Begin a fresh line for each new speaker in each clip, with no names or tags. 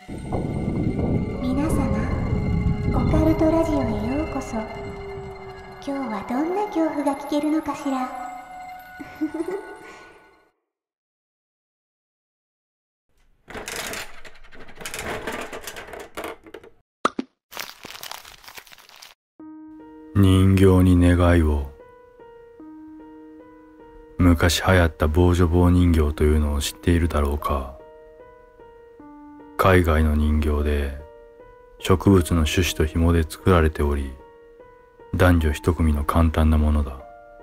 皆様、オカルトラジオへようこそ。今日はどんな恐怖が聞けるのかしら。
人形に願いを。昔流行った防除棒人形というのを知っているだろうか。海外の人形で植物の種子と紐で作られており、男女一組の簡単なものだ。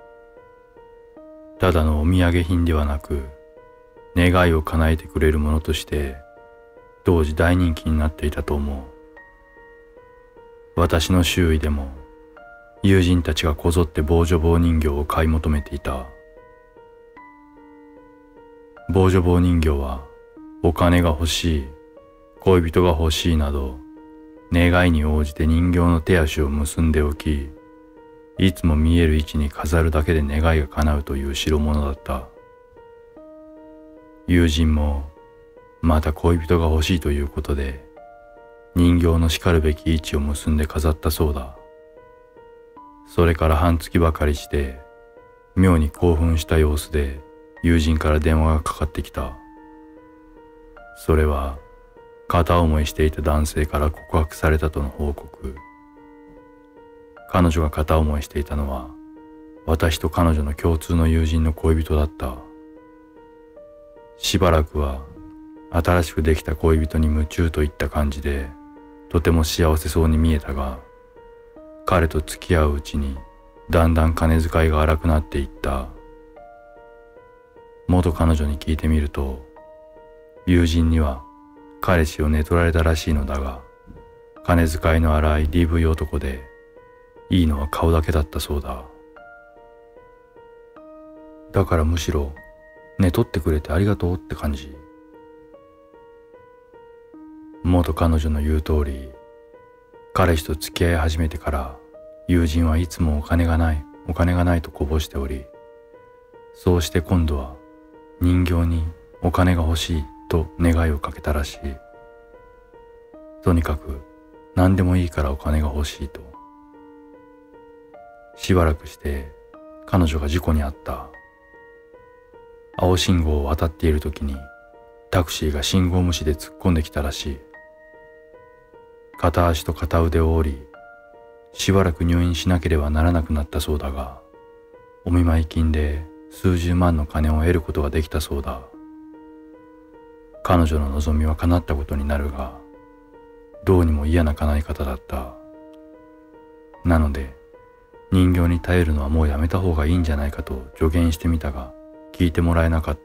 ただのお土産品ではなく、願いを叶えてくれるものとして当時大人気になっていたと思う。私の周囲でも友人たちがこぞって防除棒人形を買い求めていた。防除棒人形はお金が欲しい、恋人が欲しいなど、願いに応じて人形の手足を結んでおき、いつも見える位置に飾るだけで願いが叶うという代物だった。友人もまた恋人が欲しいということで、人形のしかるべき位置を結んで飾ったそうだ。それから半月ばかりして、妙に興奮した様子で友人から電話がかかってきた。それは片思いしていた男性から告白されたとの報告。彼女が片思いしていたのは私と彼女の共通の友人の恋人だった。しばらくは新しくできた恋人に夢中といった感じで、とても幸せそうに見えたが、彼と付き合ううちにだんだん金遣いが荒くなっていった。元彼女に聞いてみると、友人には彼氏を寝取られたらしいのだが、金遣いの荒い DV 男で、いいのは顔だけだったそうだ。だからむしろ寝取ってくれてありがとうって感じ。元彼女の言う通り、彼氏と付き合い始めてから友人はいつもお金がないとこぼしており、そうして今度は人形にお金が欲しいと願いをかけたらしい。とにかく何でもいいからお金が欲しいと。しばらくして彼女が事故に遭った。青信号を渡っている時にタクシーが信号無視で突っ込んできたらしい。片足と片腕を折り、しばらく入院しなければならなくなったそうだが、お見舞い金で数十万の金を得ることができたそうだ。彼女の望みは叶ったことになるが、どうにも嫌な叶い方だった。なので、人形に頼るのはもうやめた方がいいんじゃないかと助言してみたが、聞いてもらえなかった。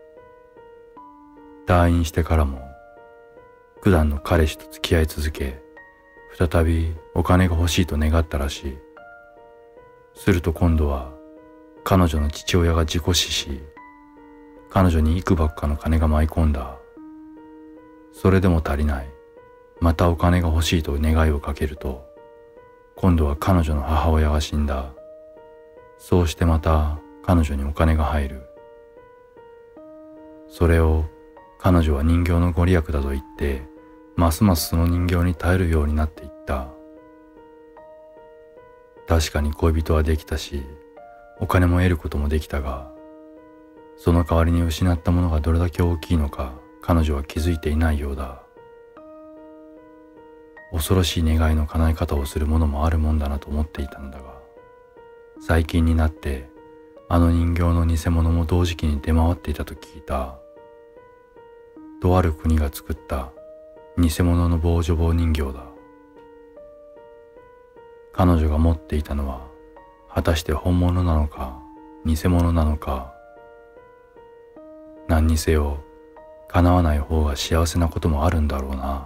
退院してからも、普段の彼氏と付き合い続け、再びお金が欲しいと願ったらしい。すると今度は、彼女の父親が事故死し、彼女に幾ばくかの金が舞い込んだ。それでも足りない。またお金が欲しいと願いをかけると、今度は彼女の母親が死んだ。そうしてまた彼女にお金が入る。それを彼女は人形のご利益だと言って、ますますその人形に頼るようになっていった。確かに恋人はできたし、お金も得ることもできたが、その代わりに失ったものがどれだけ大きいのか彼女は気づいていないようだ。恐ろしい願いの叶え方をするものもあるもんだなと思っていたのだが、最近になってあの人形の偽物も同時期に出回っていたと聞いた。とある国が作った偽物の防除棒人形だ。彼女が持っていたのは果たして本物なのか偽物なのか。何にせよ叶わない方が幸せなこともあるんだろうな。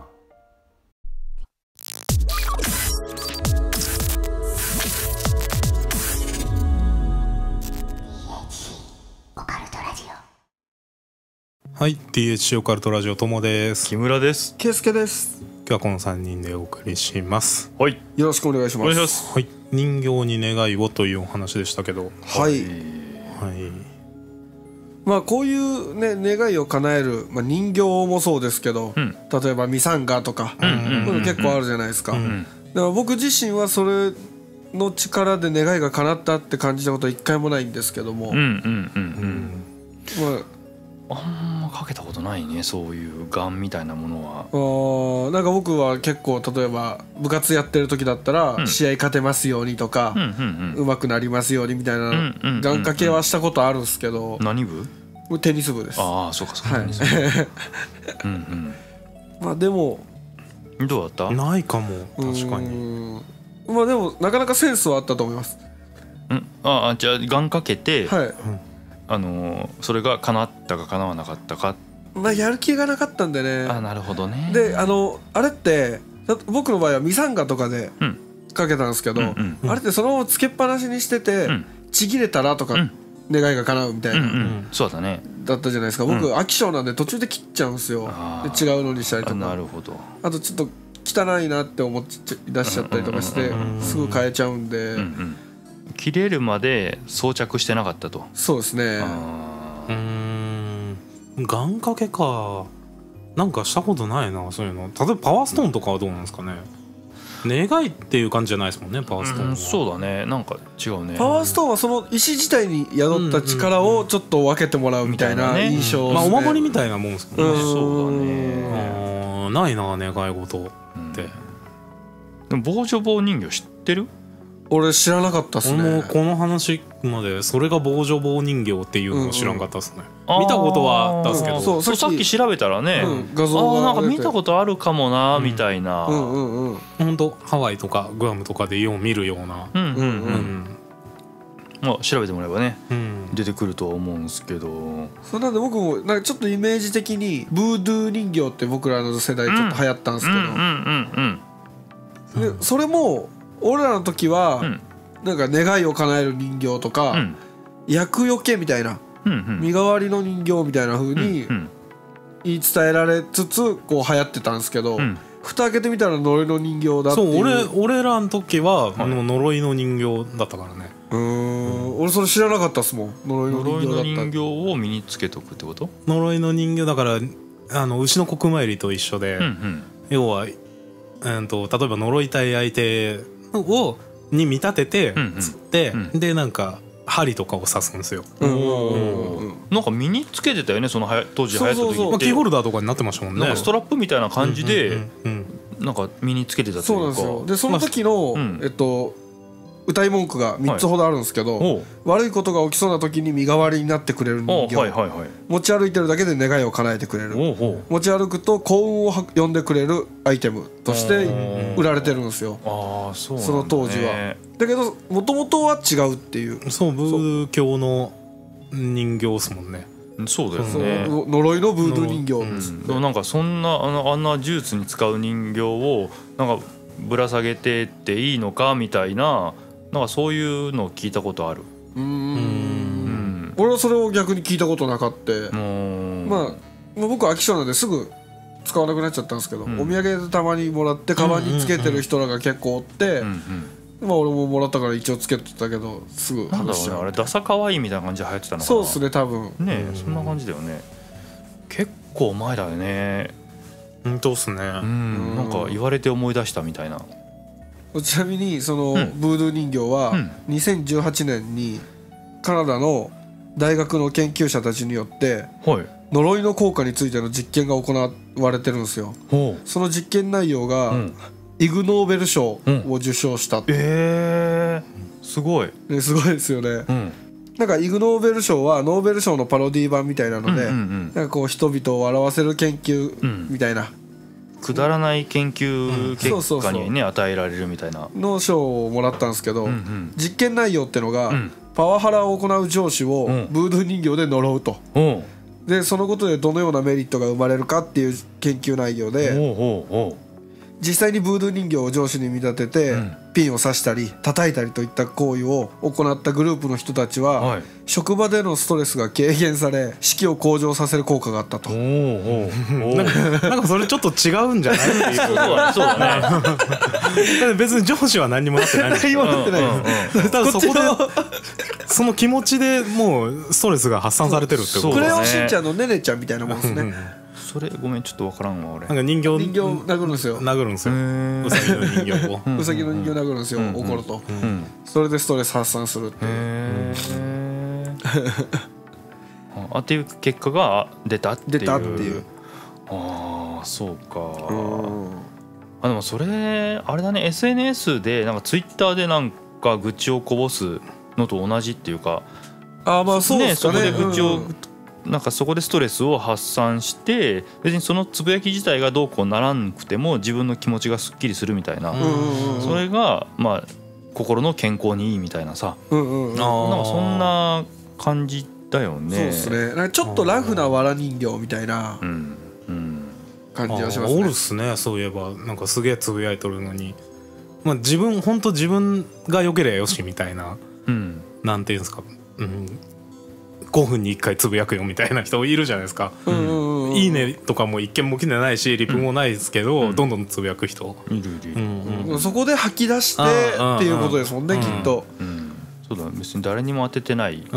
オカルトラジオ。
はい、DHC オカルトラジオともです。
木村です。
ケイスケです。
今日はこの3人でお送りします。
はい。
よろしくお願いします。
お願いします。
はい、人形に願いをというお話でしたけど、
はい。
はい、
まあこういうね願いを叶える、まあ、人形もそうですけど、例えばミサンガとか、そういうの結構あるじゃないですか。だから僕自身はそれの力で願いが叶ったって感じたことは一回もないんですけども、
あんまかけたことないね、そういうガンみたいなものは。
なんか僕は結構例えば部活やってる時だったら、試合勝てますようにとか、上手くなりますようにみたいな願掛けはしたことあるんですけど。
何部？
テニス部です。
ああ、そうかそうか。
まあでも
どうだった？
ないかも、確かに。
まあでもなかなかセンスはあったと思います。
ああ、じゃあ願掛けて、
はい、
それが叶ったか叶わなかったか。
まあやる気がなかったんでね。
あ、なるほどね。
であれって僕の場合はミサンガとかでかけたんですけど、あれってそのままつけっぱなしにしてて、ちぎれたらとか願いが叶うみたいな、
そうだね。
だったじゃないですか。僕飽き性なんで途中で切っちゃうんですよ。で違うのにしたりとか。
なるほど。
あとちょっと汚いなって思い出しちゃったりとかしてすぐ変えちゃうんで、
切れるまで装着してなかったと。
そうですね。
願掛けか、なんかしたことないな、そういうの。例えばパワーストーンとかはどうなんですかね。願いっていう感じじゃないですもんね、パワーストーンは。
そうだね、なんか違うね。
パワーストーンはその石自体に宿った力をちょっと分けてもらうみたいな印象ですね。
まあお守りみたいなもんですもんね。
そうだね。
ないな、願い事って。
でも防除棒人形知ってる？
俺知らなかったっすね。
俺もこの話までそれが防除棒人形っていうのを知らんかったっすね。見たことはあったんですけど、
そう
さっき調べたらね、
画像が
なんか見たことあるかもなみたいな。
本当ハワイとかグアムとかでよう見るような。
まあ調べてもらえばね、出てくるとは思うんですけど。
そうなんで僕もなんかちょっとイメージ的にブードゥー人形って僕らの世代ちょっと流行ったんですけど、でそれも俺らの時はなんか願いを叶える人形とか、厄除けみたいな、身代わりの人形みたいな風に言い伝えられつつこう流行ってたんですけど、蓋開けてみたら呪いの人形だっていう。
そう、俺らの時は呪いの人形だったからね。
俺それ知らなかったっすもん。呪いの人形だった。
呪いの人形を身につけとくってこと？
呪いの人形だから牛の国参りと一緒で、要は例えば呪いたい相手に見立てて釣って、でなんか針とかを刺すんですよ。
なんか身につけてたよね、その当時流行った時って。
キーホルダーとかになってましたもんね。
なんかストラップみたいな感じでなんか身につけてたというか。
そうなんですよ。でその時の歌い文句が3つほどあるんですけど、悪いことが起きそうな時に身代わりになってくれる人形、持ち歩いてるだけで願いを叶えてくれる、持ち歩くと幸運を呼んでくれるアイテムとして売られてるんですよ。その当時は。だけどもともとは違うっていう。
そう、仏教の人形ですもんね。
そうだよね。
呪いのブードゥー人形です。
でもなんかそんなあんな呪術に使う人形をなんかぶら下げてっていいのかみたいな、なんかそういうのを聞いたことある。
俺はそれを逆に聞いたことなかった。まあ僕は飽き性なんですぐ使わなくなっちゃったんですけど、お土産でたまにもらってカバンにつけてる人らが結構おって、まあ俺ももらったから一応つけてたけどすぐ
なんだろうね、あれダサかわいいみたいな感じで流行ってたのかな。
そうですね、多分
ね、そんな感じだよね。結構前だよね。
本当っすね。
なんか言われて思い出したみたいな。
ちなみにそのブードゥー人形は2018年にカナダの大学の研究者たちによって呪いの効果についての実験が行われてるんですよ。その実験内容がイグ・ノーベル賞を受賞した。
すごい
すごいですよね。なんかイグ・ノーベル賞はノーベル賞のパロディ版みたいなので、なんかこう人々を笑わせる研究みたいな、
くだらない研究結果にね与えられるみたいな
の賞をもらったんですけど、実験内容ってのがパワハラを行う上司をブードゥー人形で呪うと。でそのことでどのようなメリットが生まれるかっていう研究内容で、実際にブードゥー人形を上司に見立ててピンを刺したり叩いたりといった行為を行ったグループの人たちは職場でのストレスが軽減され士気を向上させる効果があったと。
なんかそれちょっと違うんじゃないっていう。
そうだね。
別に上司は何にもなってない。
何もなってない。
ただそこでその気持ちでもうストレスが発散されてるってこと。
クレヨンしんちゃんのねねちゃんみたいなもんですね。
それごめんちょっと分からんわ俺。
なんか人形
殴るんですよ。
殴るんですよ。うさぎの人形を。
うさぎの人形殴るんですよ。怒ると。それでストレス発散するっていう。
っていう結果が出たっていう。
出たっていう。
ああそうか。でもそれあれだね、 SNS でなんかツイッターでなんか愚痴をこぼすのと同じっていうか、
まあそうですかね。
そこで愚痴をなんかそこでストレスを発散して、別にそのつぶやき自体がどうこうならなくても自分の気持ちがすっきりするみたいな、それがまあ心の健康にいいみたいなさ、なんかそんな感じだよね。
そうですね。なんかちょっとラフなわら人形みたいな感じがしますね。
おるっすね。そういえばなんかすげえつぶやいとるのに、まあ本当自分が良ければよしみたいな、なんていうんですか、5分に1回つぶやくよみたいな人いるじゃないですか。いいねとかも一件も来てないしリプもないですけど、どんどんつぶやく人い
る。そこで吐き出してっていうことですもんね、きっと。
そうだ、別に誰にも当ててないっていう。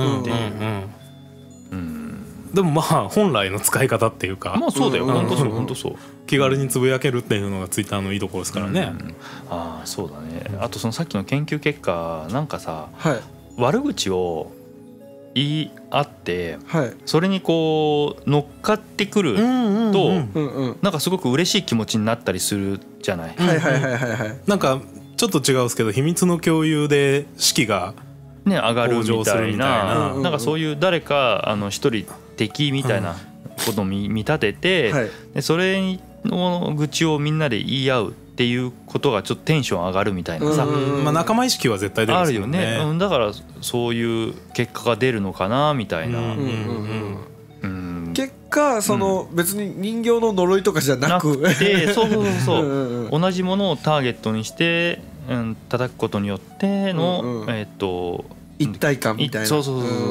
でもまあ本来の使い方っていうか、
まあそうだよ、本当そう本当そう。
気軽につぶやけるっていうのがツイッターのいいところですからね。
ああそうだね。あとそのさっきの研究結果なんかさ、
はい
悪口を言い合って、
はい、
それにこう乗っかってくるとなんかすごく嬉しい気持ちになったりするじゃない。
なんかちょっと違うんですけど、秘密の共有で士気が
ね上がるみたいな、なんかそういう誰か一人敵みたいなことを見立てて、でそれの愚痴をみんなで言い合うっていうことがちょっとテンション上がるみたいなさ、
まあ仲間意識は絶対出るんですよね。
あるよね。だからそういう結果が出るのかなみたいな。
結果その別に人形の呪いとかじゃなく
て、そう同じものをターゲットにして叩くことによっての
一体感みたいな、
そう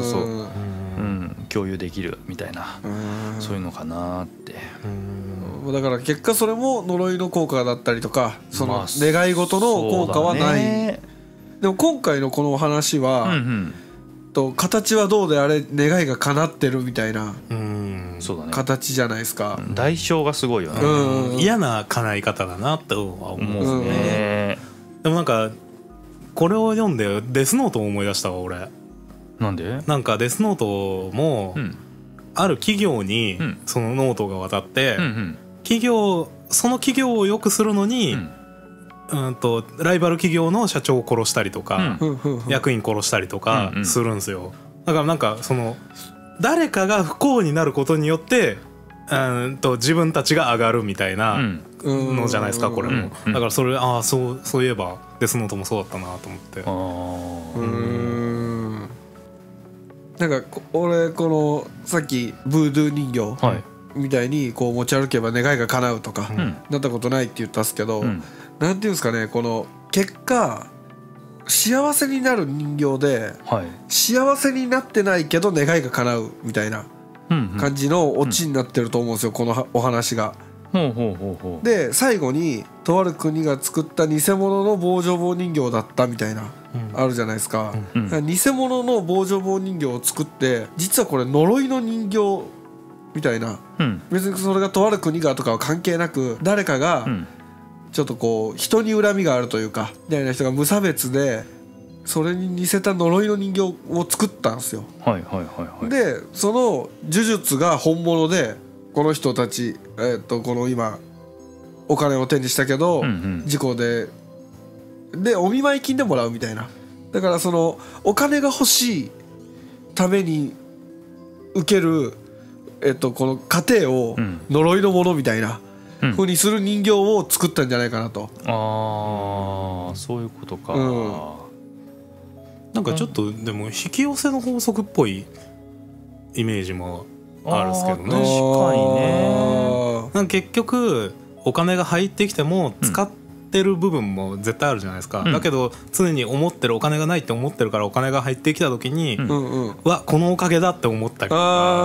共有できるみたいな、そういうのかなって。
だから結果それも呪いの効果だったりとか、その願い事の効果はない。でも今回のこのお話は形はどうであれ願いが叶ってるみたいな形じゃないですか。
代償がすごいよね。
嫌な叶い方だなとは思うね。でもなんかこれを読んでデスノートを思い出したわ俺。
なんで？
なんかデスノートもある企業にそのノートが渡って、その企業を良くするのにライバル企業の社長を殺したりとか、役員殺したりとかするんですよ。だからなんかその誰かが不幸になることによって自分たちが上がるみたいなのじゃないですかこれも。だからそれそういえばデスノートもそうだったなと思って。
なんか俺このさっきブードゥー人形みたいにこう持ち歩けば願いが叶うとかなったことないって言ったんですけど、なんていうんですかね、この結果幸せになる人形で幸せになってないけど願いが叶うみたいな感じのオチになってると思うんですよ、このお話が。で最後にとある国が作った偽物の棒状棒人形だったみたいなあるじゃないですか。偽物の棒状棒人形を作って実はこれ呪いの人形みたいな、別にそれがとある国がとかは関係なく誰かがちょっとこう人に恨みがあるというかみたいな人が無差別でそれに似せた呪いの人形を作ったんですよ。でその呪術が本物でこの人たちこの今お金を手にしたけど事故でお見舞い金でもらうみたいな。だからそのお金が欲しいために受けるこの過程を呪いのものみたいな風にする人形を作ったんじゃないかなと。
ああそういうことか。
なんかちょっとでも引き寄せの法則っぽいイメージもあるんですけどね。
確かにね。
なんか結局お金が入ってきても使ってる部分も絶対あるじゃないですか。だけど常に思ってるお金がないって思ってるからお金が入ってきた時にわこのおかげだって思ったりとか。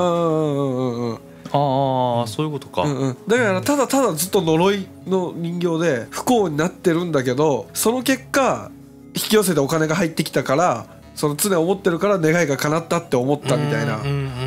そういうことか。
だからただただずっと呪いの人形で不幸になってるんだけどその結果引き寄せてお金が入ってきたからその常思ってるから願いが叶ったって思ったみたいな。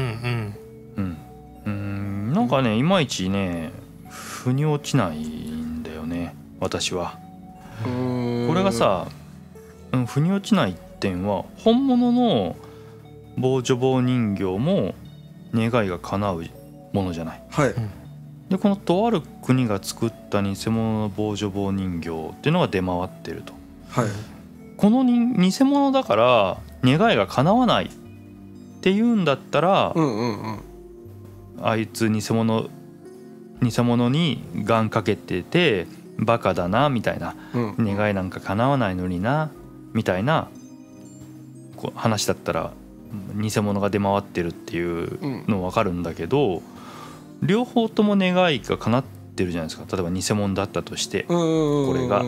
なんかねいまいちね腑に落ちないんだよね私は。これがさ、腑に落ちない点は本物の防除棒人形も願いが叶うものじゃない。
はい。
でこのとある国が作った偽物の防除棒人形っていうのが出回ってると。
はい。
この偽物だから願いが叶わないっていうんだったら、あいつ偽物に願かけててバカだなみたいな、願いなんか叶わないのになみたいな話だったら偽物が出回ってるっていうの分かるんだけど、両方とも願いが叶ってるじゃないですか。例えば偽物だったとしてこれが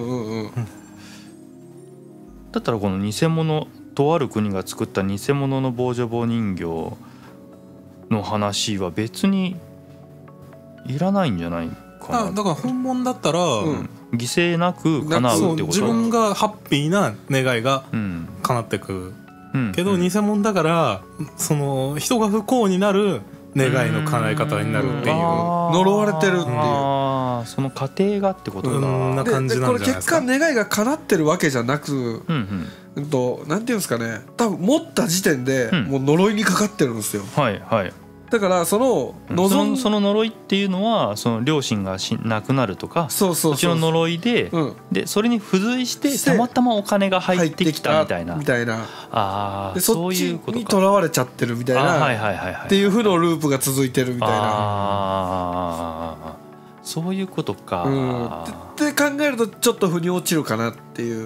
だったらこの偽物とある国が作った偽物の防除棒人形の話は別にいらないんじゃないかな。
だから本物だったら、
犠牲なく叶うってこと。
自分がハッピーな願いが叶ってくけど、偽物だからその人が不幸になる願いの叶え方になるっていう、
呪われてるっていう、
その過程がってこと
な感じなんじゃないですか。
これ結果願いが叶ってるわけじゃなく、なんていうんですかね、多分持った時点でもう呪いにかかってるんですよ。
はいはい。
だからその
呪いっていうのはその両親が亡くなるとか、そっちの呪いで、でそれに付随してたまたまお金が入ってきたみたいな、
でそっちにとらわれちゃってるみたいなっていう負のループが続いてるみたいな、
そういうことか、
って考えるとちょっと腑に落ちるかなっていう。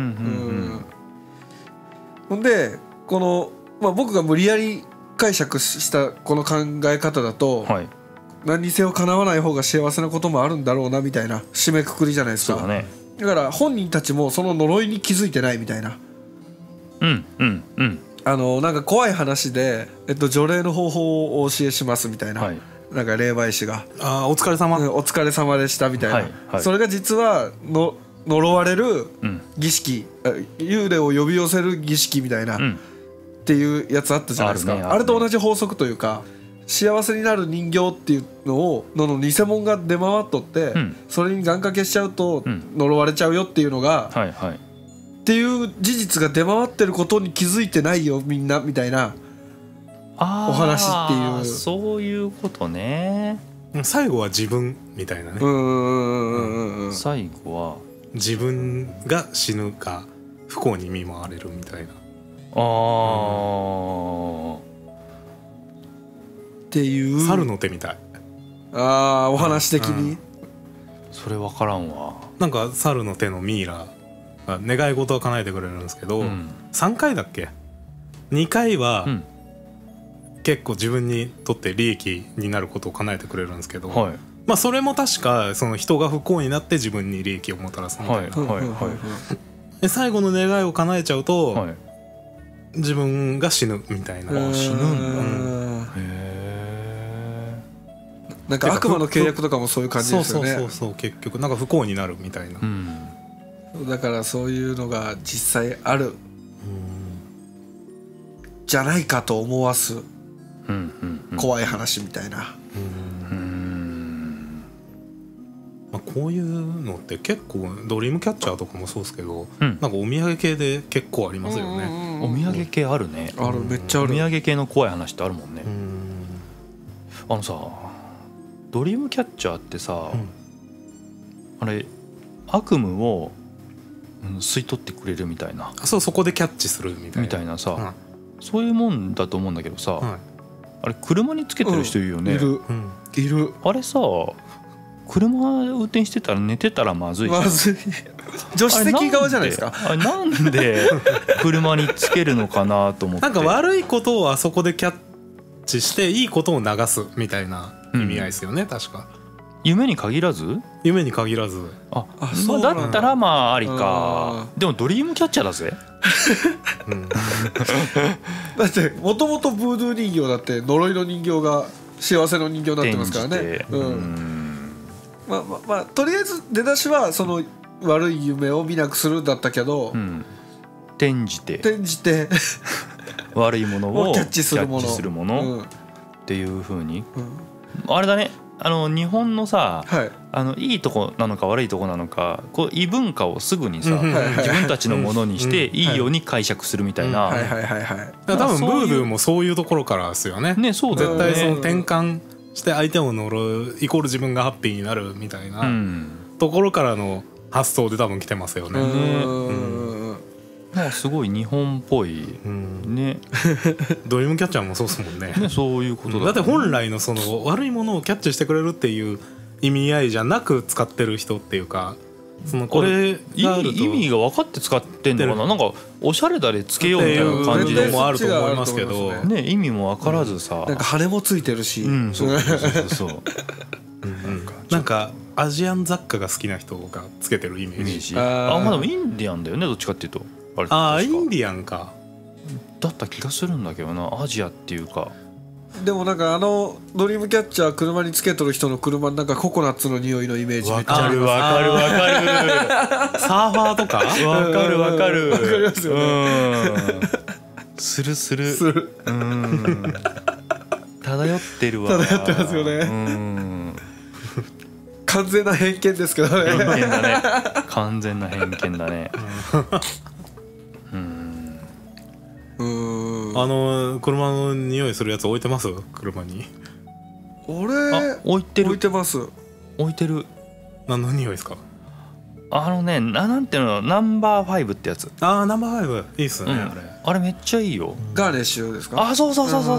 ほんでこの、僕が無理やり解釈したこの考え方だと、何にせよ叶わない方が幸せなこともあるんだろうなみたいな締めくくりじゃないですか。
そうだね。
だから本人たちもその呪いに気づいてないみたいな。なんか怖い話で、除霊の方法をお教えしますみたいな、なんか霊媒師が
お疲れ様、
お疲れ様でしたみたいな、それが実は呪われる儀式、幽霊を呼び寄せる儀式みたいな、っていうやつあったじゃないですか。あれと同じ法則というか、幸せになる人形っていうのの偽物が出回っとって、それに願掛けしちゃうと呪われちゃうよっていうのが、っていう事実が出回ってることに気づいてないよみんなみたいなお話っていう。
そういうことね。
最後は自分みたいなね。
最後は
自分が死ぬか不幸に見舞われるみたいな。
っていう
猿の手みたい。
お話的に、
それ分からんわ。
なんか猿の手のミイラが願い事は叶えてくれるんですけど、3回だっけ2回は結構自分にとって利益になることを叶えてくれるんですけど、それも確かその人が不幸になって自分に利益をもたらすみたいな。で最後の願いを叶えちゃうと、自分が死ぬみたいな。
死ぬんだ。
なんか悪魔の契約とかもそういう感じですよね。
そう結局なんか不幸になるみたいな。
だからそういうのが実際あるじゃないかと思わす怖い話みたいな。
こういうのって結構ドリームキャッチャーとかもそうですけど、なんかお土産系で結構ありますよね。
お土産系あるね。
ある、めっちゃある。
お土産系の怖い話ってあるもんね。さドリームキャッチャーってさ、あれ悪夢を吸い取ってくれるみたいな。
そこでキャッチするみたいな
さ、そういうもんだと思うんだけどさ、あれ車につけてる人いるよね。
いる。
あれさ車運転してたら寝てたらまずいじゃん。
助手席側じゃないですか。
あれなんで車につけるのかなと思って。
なんか悪いことをあそこでキャッチしていいことを流すみたいな意味合いですよね、確か。
夢に限らず？
夢に限らず。
だったらまあありか。でもドリームキャッチャーだぜ。
だってもともとブードゥー人形だって呪いの人形が幸せの人形になってますからね。とりあえず出だしはその悪い夢を見なくするだったけど、っ
転じて悪いものをキャッチするものっていう風に、あれだね、日本のさ、いいとこなのか悪いとこなのか、こう異文化をすぐにさ自分たちのものにしていいように解釈するみたいな。
多分ブードゥーもそういうところからですよね。
ね、そうだよね。
絶対その転換して相手を呪うイコール自分がハッピーになるみたいなところからの発想で多分来てますよね。
なんかすごい日本っぽいね。
ドリームキャッチャーもそうですもんね。
そういうことだ。
だって本来のその悪いものをキャッチしてくれるっていう意味合いじゃなく使ってる人っていうか、そのこれがあると
意味が分かって使ってんのかな。なんかおしゃれだれつけようみたいな感じ
でもあると思いますけど
ね、意味も分からずさ、
なんか羽もついてるし、
そう
なんかアジアン雑貨が好きな人がつけてるイメージ。
まあでもインディアンだよね、どっちかっていうと。
インディアンか
だった気がするんだけどな、アジアっていうか。
でもなんかドリームキャッチャー車につけとる人の車なんかココナッツの匂いのイメージめっちゃある。
わかる
サーファーとか
わかる
わかりますよね。
する漂ってるわ。
漂ってますよね。完全な偏見ですけどね。
偏見だね。完全な偏見だね。
車の匂いするやつ置いてます？車に。
俺
置いて
ます。
置いてる。
何の匂いですか？
なんていうの、ナンバー5ってやつ。
ナンバー5いいっすね。
あれめっちゃいいよ。
ガーネッシュですか？
そう。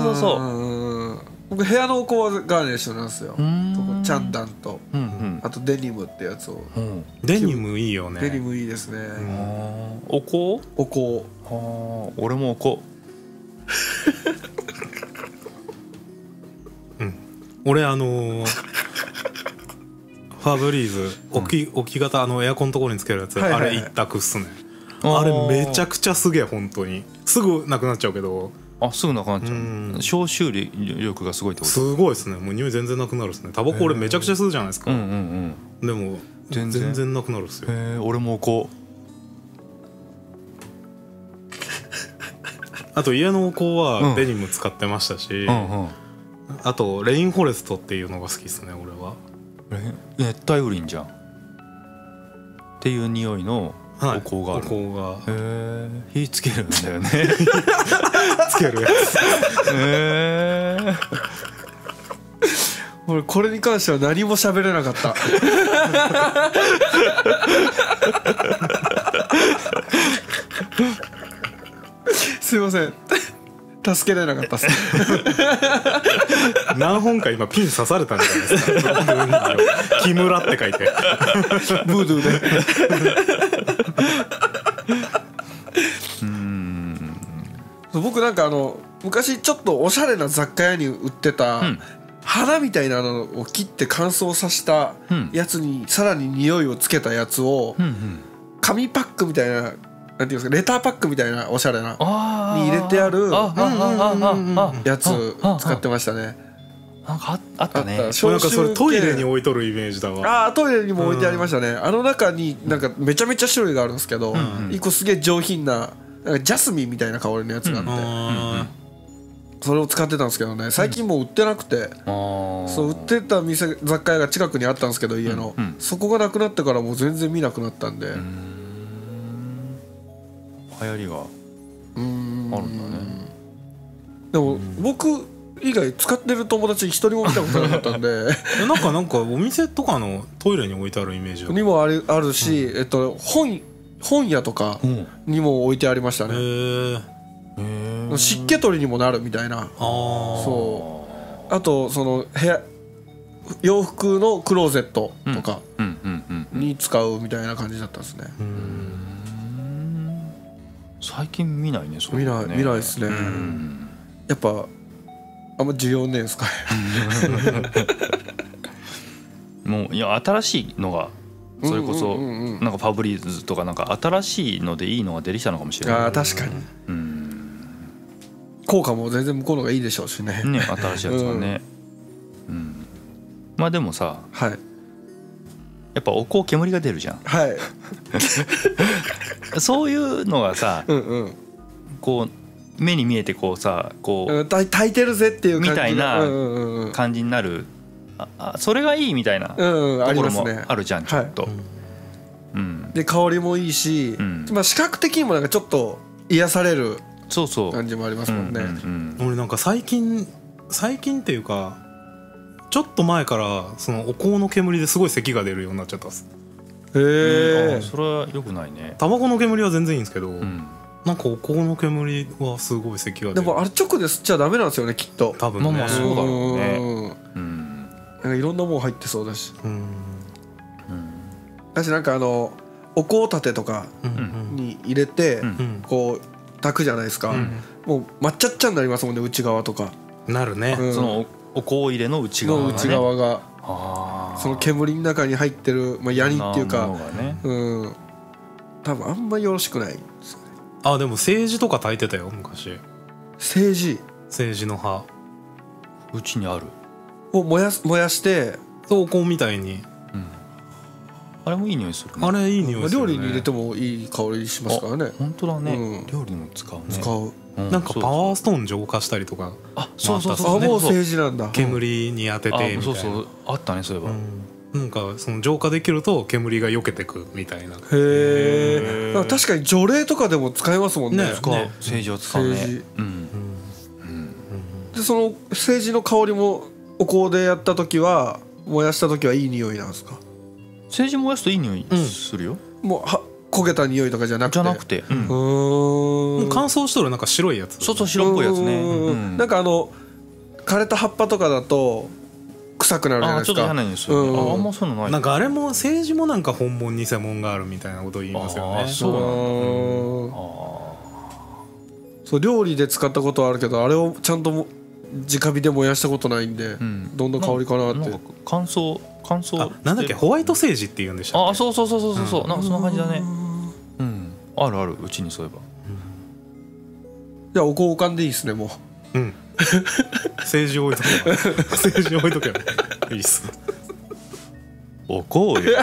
僕部屋の子はガーネッシュなんですよ。チャンダンと、あとデニムってやつを。
デニムいいよね。
デニムいいですね。
お香？
お香。
俺もお香。
俺ファブリーズ置き型エアコンのところにつけるやつ、あれ一択っすね。あれめちゃくちゃすげえ。本当にすぐなくなっちゃうけど。
すぐなくなっちゃう。消臭力がすごいってこと？
すごいですね。もう匂い全然なくなるっすね。タバコ俺めちゃくちゃ吸うじゃないですか。でも全然なくなるっすよ。
俺もお香。
あと家のお香はデニム使ってましたし、あとレインフォレストっていうのが好きですね。俺は
熱帯雨林じゃんっていう匂いのお香がある。お
香が
火つけるんだよね。
つけるや
つ。俺これに関しては何も喋れなかった。すいません、助けられなかったっす。
何本か今ピン刺されたんじゃないですか。木村って書いて
ブードゥーで。僕なんか昔ちょっとおしゃれな雑貨屋に売ってた、花みたいなのを切って乾燥させたやつにさらに匂いをつけたやつを、紙パックみたいな、なんていうんですか、レターパックみたいなおしゃれなに入れてあるやつ使ってましたね。
なんかあったね。
なんかそれトイレに置いとるイメージだわ。
トイレにも置いてありましたね。中になんかめちゃめちゃ種類があるんですけど、一個すげえ上品なジャスミンみたいな香りのやつがあって、それを使ってたんですけどね、最近もう売ってなくて、そう売ってた雑貨屋が近くにあったんですけど、家のそこがなくなってからもう全然見なくなったんで。
流行りがあるんだね。
でも僕以外使ってる友達一人も見たことなかったんで。
なんかお店とかのトイレに置いてあるイメージ
にもあるし、本屋とかにも置いてありましたね。湿気取りにもなるみたいな。そう。あとその洋服のクローゼットとかに使うみたいな感じだったんですね。
最近見ないね。そう
見ないですね。やっぱあんま需要ねえんすか。
もういや新しいのがそれこそなんかファブリーズとかなんか新しいのでいいのが出てきたのかもしれない。
確かに。効果も全然向こうのがいいでしょうしね。
新しいやつはね。まあでもさ、 やっぱお香煙が出るじゃん。
はい
そういうのがさ、こう目に見えてこうさこう
炊いてるぜっていう感じ
みたいな感じになる、それがいいみたいなところもあるじゃんちょっと。
で香りもいいし、まあ視覚的にもなんかちょっと癒される感じもありますもんね。
俺なんか最近っていうかちょっと前からそのお香の煙ですごい咳が出るようになっちゃったっす。
へえ。
それは良くないね。
タバコの煙は全然いいんですけど、なんかお香の煙はすごい咳が出る。
でもあれ直で吸っちゃダメなんですよねきっと。
多分ね。
まあそうだろうね。
なんかいろんなもん入ってそうだし。私なんかお香立てとかに入れてこう炊くじゃないですか。もう抹茶っちゃになりますもんね内側とか。
なるね。
そのお香入れの内側
がその煙の中に入ってるヤニっていうか、多分あんまよろしくないですよね。
あ、でも政治とか炊いてたよ昔。
政
治の葉
うちにある
を燃やして
お香みたいに。
あれもいい匂いするね。
あれいい匂いするね。
料理に入れてもいい香りしますからね。
本当だね。料理にも使うね。
使う。
なんかパワーストーン浄化したりとか。
そう
もう政治なんだ。
煙に当ててみたいな。
そうあったねそういえば。
なんかその浄化できると煙が避けてくみたいな。
へえ。確かに除霊とかでも使えますもんね。
政治を使うね。
でその政治の香りもお香でやった時は燃やした時はいい匂いなんですか？
政治燃やすといい匂いするよ。
もう焦げた匂いとかじゃなくて。
もう乾燥しとるなんか白いやつ。
そう白っぽいやつね。
なんか枯れた葉っぱとかだと臭くなるじゃないですか。
ちょっと嫌な匂いする。あんまそういうのない。
なんかあれも政治もなんか本物偽物があるみたいなことを言いますよね。
そう料理で使ったことはあるけどあれをちゃんと直火で燃やしたことないんで、どんな香りかなって。
乾燥
なんだっけホワイトセージって言うんでしたっけ？
そうなんかそんな感じだね。あるうちにそういえば。
じゃあお香置かんでいいですねもう。
政治置いとけば政治置いとけばいいっす。
お香よ。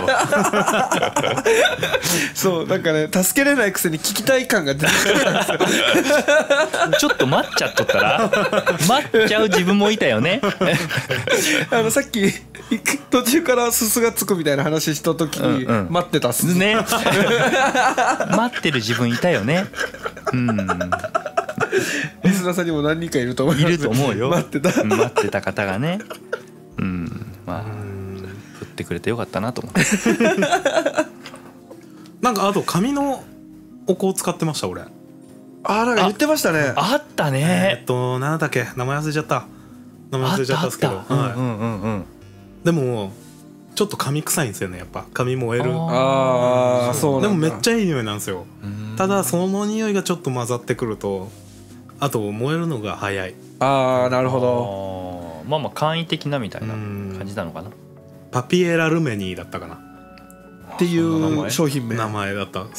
そうなんかね助けれないくせに聞きたい感が出てくるんですよ。
ちょっと待っちゃっとったら待っちゃう自分もいたよね。
さっき途中からすすがつくみたいな話した時に待ってたっす
ね。待ってる自分いたよね。
リスナーさんにも何人かいると思います。
いると思うよ。
待って
た方がね。まあ振ってくれてよかったなと思って。
なんかあと紙のお香使ってました俺。
なんか言ってましたね。
あったね。
なんだっけ名前忘れちゃった。名前忘れちゃったんですけど。でもちょっと紙臭いんですよねやっぱ紙燃える。
そうなんだ。
でもめっちゃいい匂いなんですよ。ただその匂いがちょっと混ざってくるとあと燃えるのが早い。
なるほど。
まあ簡易的なみたいな感じなのかな。
パピエラルメニーだったかな
っていう商品名
名前だったんです。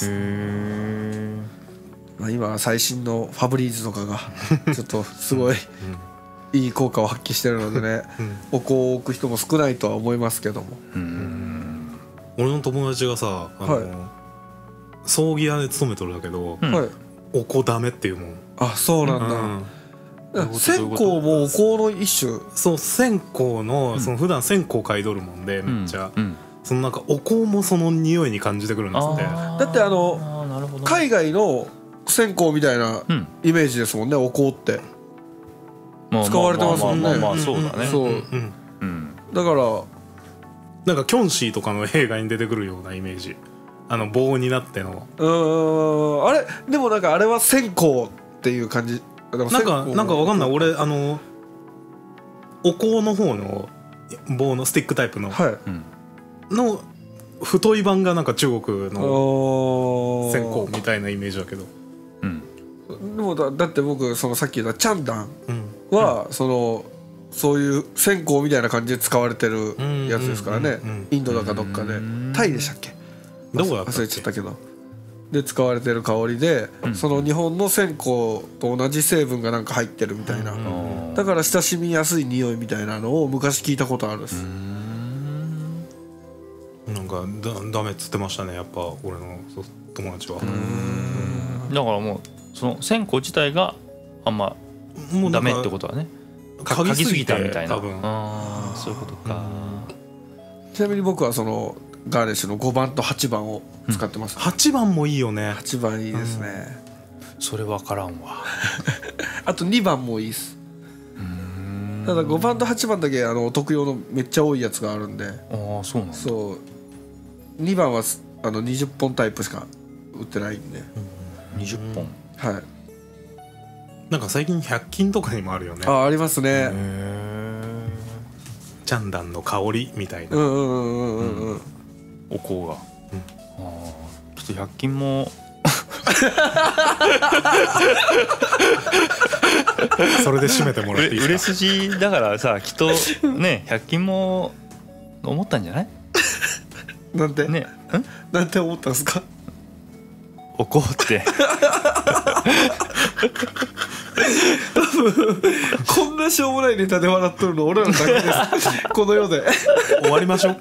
今最新のファブリーズとかがちょっとすごいいい効果を発揮してるのでね、お香を置く人も少ないとは思いますけども。
俺の友達がさ葬儀屋で勤めとるんだけど、お香ダメっていうもん。
そうなんだ。線香もお香の一種。
そう線香のその普段線香嗅いどるもんでめっちゃそのなんかお香もその匂いに感じてくるんですって。
だって海外の線香みたいなイメージですもんねお香って。使われてますもんね。
まあそうだね。
そうだから
なんかキョンシーとかの映画に出てくるようなイメージ。棒になっての
あれでもなんかあれは線香っていう感じ。
なんかわかんない。俺お香の方の棒のスティックタイプのの太い版がなんか中国の線香みたいなイメージだけど。
でもだって僕そのさっき言ったチャンダンはそういう線香みたいな感じで使われてるやつですからね。インドだかどっかでタイでしたっけ
どこだったっけ
忘れちゃったけどで使われてる香りで、その日本の線香と同じ成分がなんか入ってるみたいな、だから親しみやすい匂いみたいなのを昔聞いたことあるんです。
なんかダメっつってましたね、やっぱ俺の友達は。だ
からもうその線香自体があんまダメってことはね、嗅ぎすぎたみたいな。多分そういうことか。
ちなみに僕はそのガーネッシュの5番と8番を使ってます、
8番もいいよね。
8番いいですね、
それ分からんわ
あと2番もいいです。ただ5番と8番だけ特用のめっちゃ多いやつがあるんで。
ああ、そうなんだ。
そう、2番は20本タイプしか売ってないんで。
20本、
はい。
なんか最近100均とかにもあるよね。
ありますね。
チャンダンの香りみたいな。
お香が、ちょっと100均も
それで締めてもらっていいですか。
売れ筋だからさ、きっとね100均も思ったんじゃない？
なんて
ね、
なんて思ったんですか？
お香って
こんなしょうもないネタで笑っとるの俺らだけですこの世で。
終わりましょ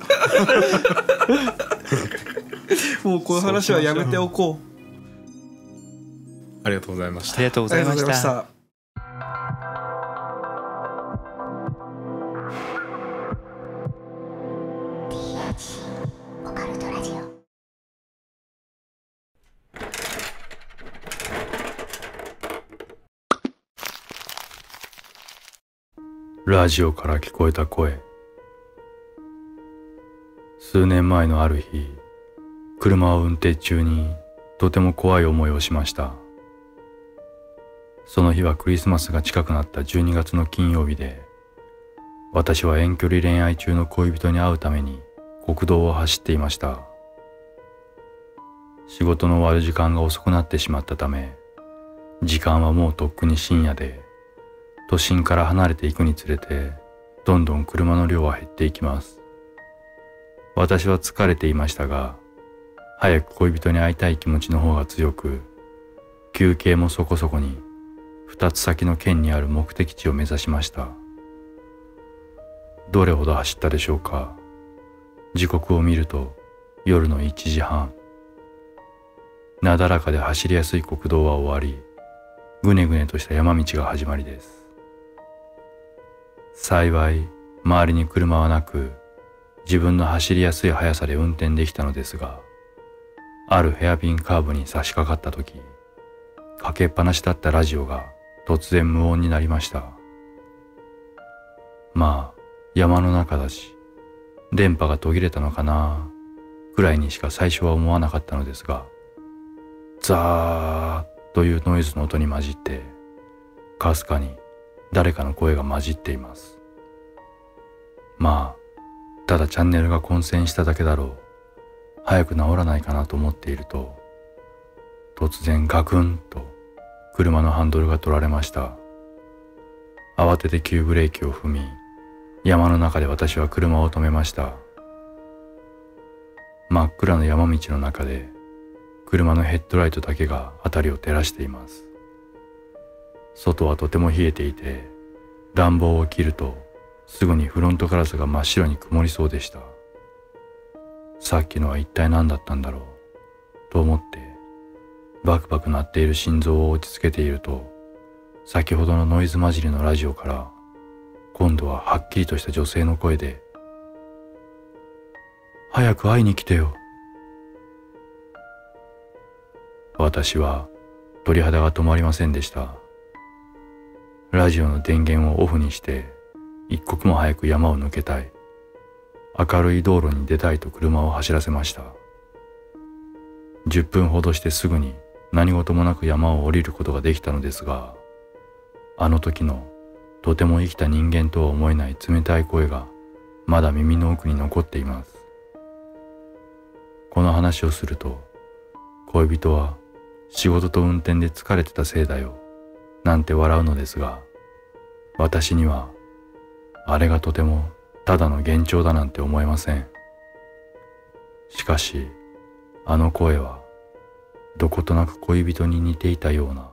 う。
もうこの話はやめておこう。
ありがとうございました。
ありがとうございました。
オカルトラジオ。
ラジオから聞こえた声。数年前のある日、車を運転中にとても怖い思いをしました。その日はクリスマスが近くなった12月の金曜日で、私は遠距離恋愛中の恋人に会うために国道を走っていました。仕事の終わる時間が遅くなってしまったため、時間はもうとっくに深夜で、都心から離れていくにつれて、どんどん車の量は減っていきます。私は疲れていましたが、早く恋人に会いたい気持ちの方が強く、休憩もそこそこに、2つ先の県にある目的地を目指しました。どれほど走ったでしょうか。時刻を見ると夜の1時半。なだらかで走りやすい国道は終わり、ぐねぐねとした山道が始まりです。幸い周りに車はなく、自分の走りやすい速さで運転できたのですが、あるヘアピンカーブに差し掛かった時、かけっぱなしだったラジオが突然無音になりました。まあ山の中だし、電波が途切れたのかなくらいにしか最初は思わなかったのですが、ザーというノイズの音に混じって、かすかに誰かの声が混じっています。まあただチャンネルが混線しただけだろう、早く治らないかなと思っていると、突然ガクンと車のハンドルが取られました。慌てて急ブレーキを踏み、山の中で私は車を止めました。真っ暗な山道の中で、車のヘッドライトだけが辺りを照らしています。外はとても冷えていて、暖房を切るとすぐにフロントガラスが真っ白に曇りそうでした。さっきのは一体何だったんだろうと思って、バクバク鳴っている心臓を落ち着けていると、先ほどのノイズ混じりのラジオから今度ははっきりとした女性の声で、早く会いに来てよ。私は鳥肌が止まりませんでした。ラジオの電源をオフにして一刻も早く山を抜けたい、明るい道路に出たいと車を走らせました。10分ほどしてすぐに何事もなく山を降りることができたのですが、あの時のとても生きた人間とは思えない冷たい声がまだ耳の奥に残っています。この話をすると、恋人は仕事と運転で疲れてたせいだよなんて笑うのですが、私にはあれがとてもただの幻聴だなんて思えません。しかしあの声はどことなく恋人に似ていたような。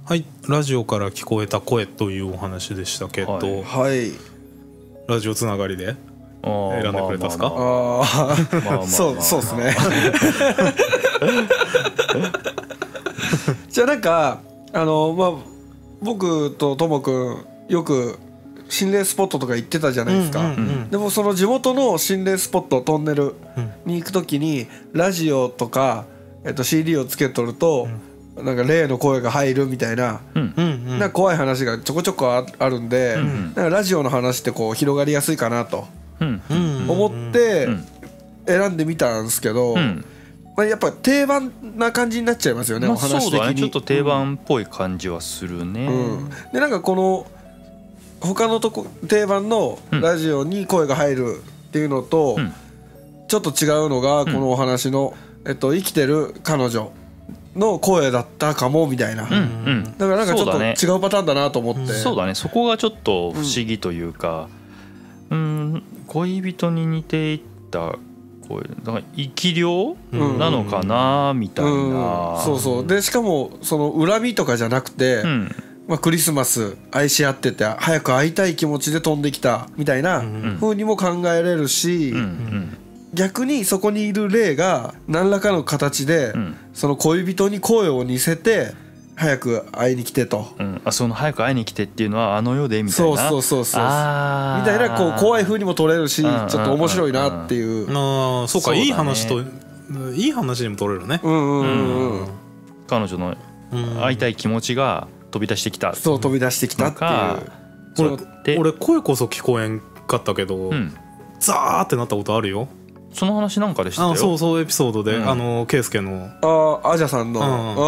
はい、ラジオから聞こえた声というお話でしたけど、
はい、
ラジオつながりで選んでくれたんですか？
そうですね。じゃあなんか僕とともくんよく心霊スポットとか行ってたじゃないですか。でもその地元の心霊スポットトンネルに行くときにラジオとか、CD をつけとると、なんか霊の声が入るみたいな、なんか怖い話がちょこちょこあるんで、なんかラジオの話ってこう広がりやすいかなと思って選んでみたんですけど、やっぱ定番な感じになっちゃいますよね、お話的に。
そうだね、ちょっと定番っぽい感じはするね。
でなんかこの他の定番のラジオに声が入るっていうのとちょっと違うのが、このお話の生きてる彼女の声だったかもみたいな、だからなんかちょっと違うパターンだなと思って。
そうだね、そこがちょっと不思議というか、恋人に似ていった声だから生き量なのかなみたいな。
そうそうでしかもその恨みとかじゃなくて、クリスマス愛し合ってて早く会いたい気持ちで飛んできたみたいな風にも考えれるし、逆にそこにいる霊が何らかの形でその恋人に声を似せて早く会いに来てと、
その早く会いに来てっていうのはあの世でみたいな、
そうみたいなこう怖い風にも取れるし、ちょっと面白いなっていう。
そうか、いい話といい話にも取れるね。
彼女の会いたい気持ちが飛び出してきた、
飛び出してきたって
いう。俺声こそ聞こえんかったけど、ザーってなったことあるよ。
その話なんかでしたよ。
そうエピソードで、ケイスケの
アジャさんの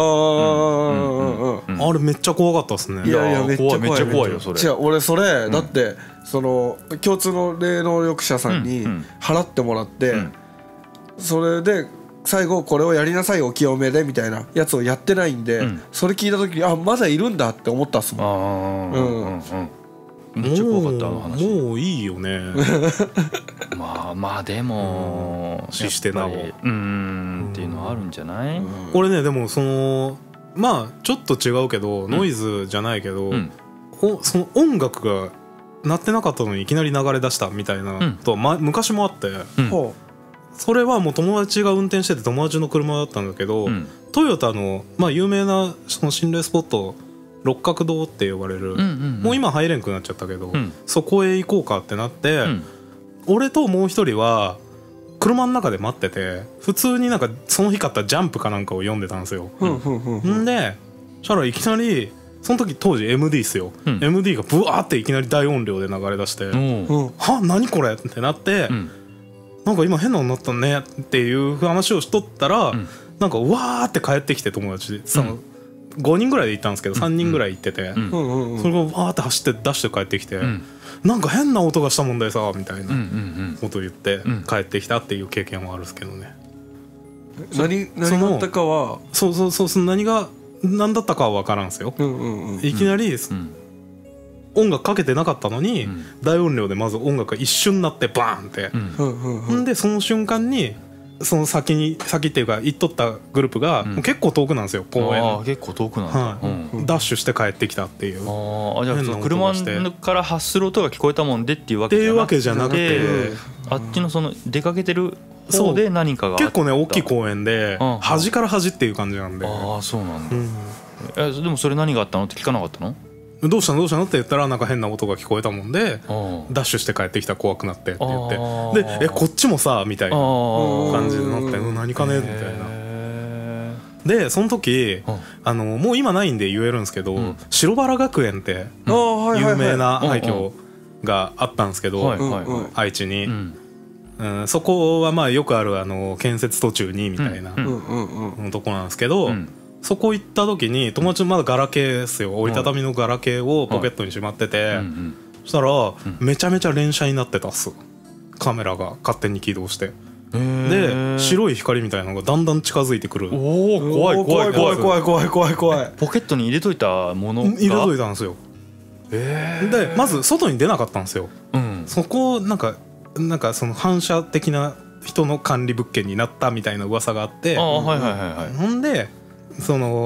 あれめっちゃ怖かったっすね。
いやめっちゃ
怖いよそれ。
違う、俺それだってその共通の霊能力者さんに払ってもらって、それで最後これをやりなさいお清めでみたいなやつをやってないんで、それ聞いた時にまだいるんだって思ったっすもん。
めっちゃ怖かったあの話。
もういいよね。
まあでも
システナを
っていうのはあるんじゃない？
これね、でもそのちょっと違うけど、ノイズじゃないけど、その音楽が鳴ってなかったのにいきなり流れ出したみたいなとは昔もあって、それはもう友達が運転してて友達の車だったんだけど、トヨタの有名なその心霊スポット六角堂って呼ばれる、もう今入れんくなっちゃったけど、そこへ行こうかってなって、俺ともう一人は車の中で待ってて、普通になんかその日買ったジャンプかなんかを読んでたんですよ。んでそしたらいきなりその時当時 MD っすよ、MD がブワーっていきなり大音量で流れ出して、は何これってなって、なんか今変なのになったねっていう話をしとったら、なんかうわーって帰ってきて、友達その5人ぐらいで行ったんですけど3人ぐらい行ってて、それがわーって走ってダッシュで帰ってきて、なんか変な音がしたもんだよさみたいなことを言って帰ってきたっていう経験はあるんですけどね。
何だったかは
そう何が何だったかは分からんすよ。いきなり音楽かけてなかったのに大音量でまず音楽が一瞬なってバーンって、でその瞬間にその先っていうか行っとったグループが結構遠くなんですよ、公園。
結構遠くなんだ。
ダッシュして帰ってきたっていう。
じゃあ車から発する音が聞こえたもんでっていうわけじゃなくて、あっちのその出かけてる方で何かが
結構ね大きい公園で端から端っていう感じなんで。
そうなんだ。でもそれ何があったのって聞かなかったの？
どうしたのって言ったら、なんか変な音が聞こえたもんでダッシュして帰ってきた、怖くなってって言って、でこっちもさみたいな感じになって、何かねみたいな。でその時もう今ないんで言えるんですけど、白バラ学園って有名な廃墟があったんですけど、愛知に、そこはよくある建設途中にみたいなとこなんですけど、そこ行った時に友達まだガラケーですよ、折りたたみのガラケーをポケットにしまってて、そしたらめちゃめちゃ連写になってたっす、カメラが勝手に起動して。で白い光みたいなのがだんだん近づいてくる。
怖い。
ポ
ケットに入れといたものが
入れといたんですよ。でまず外に出なかったんですよ。そこなんかその反射的な人の管理物件になったみたいな噂があって、ほんでその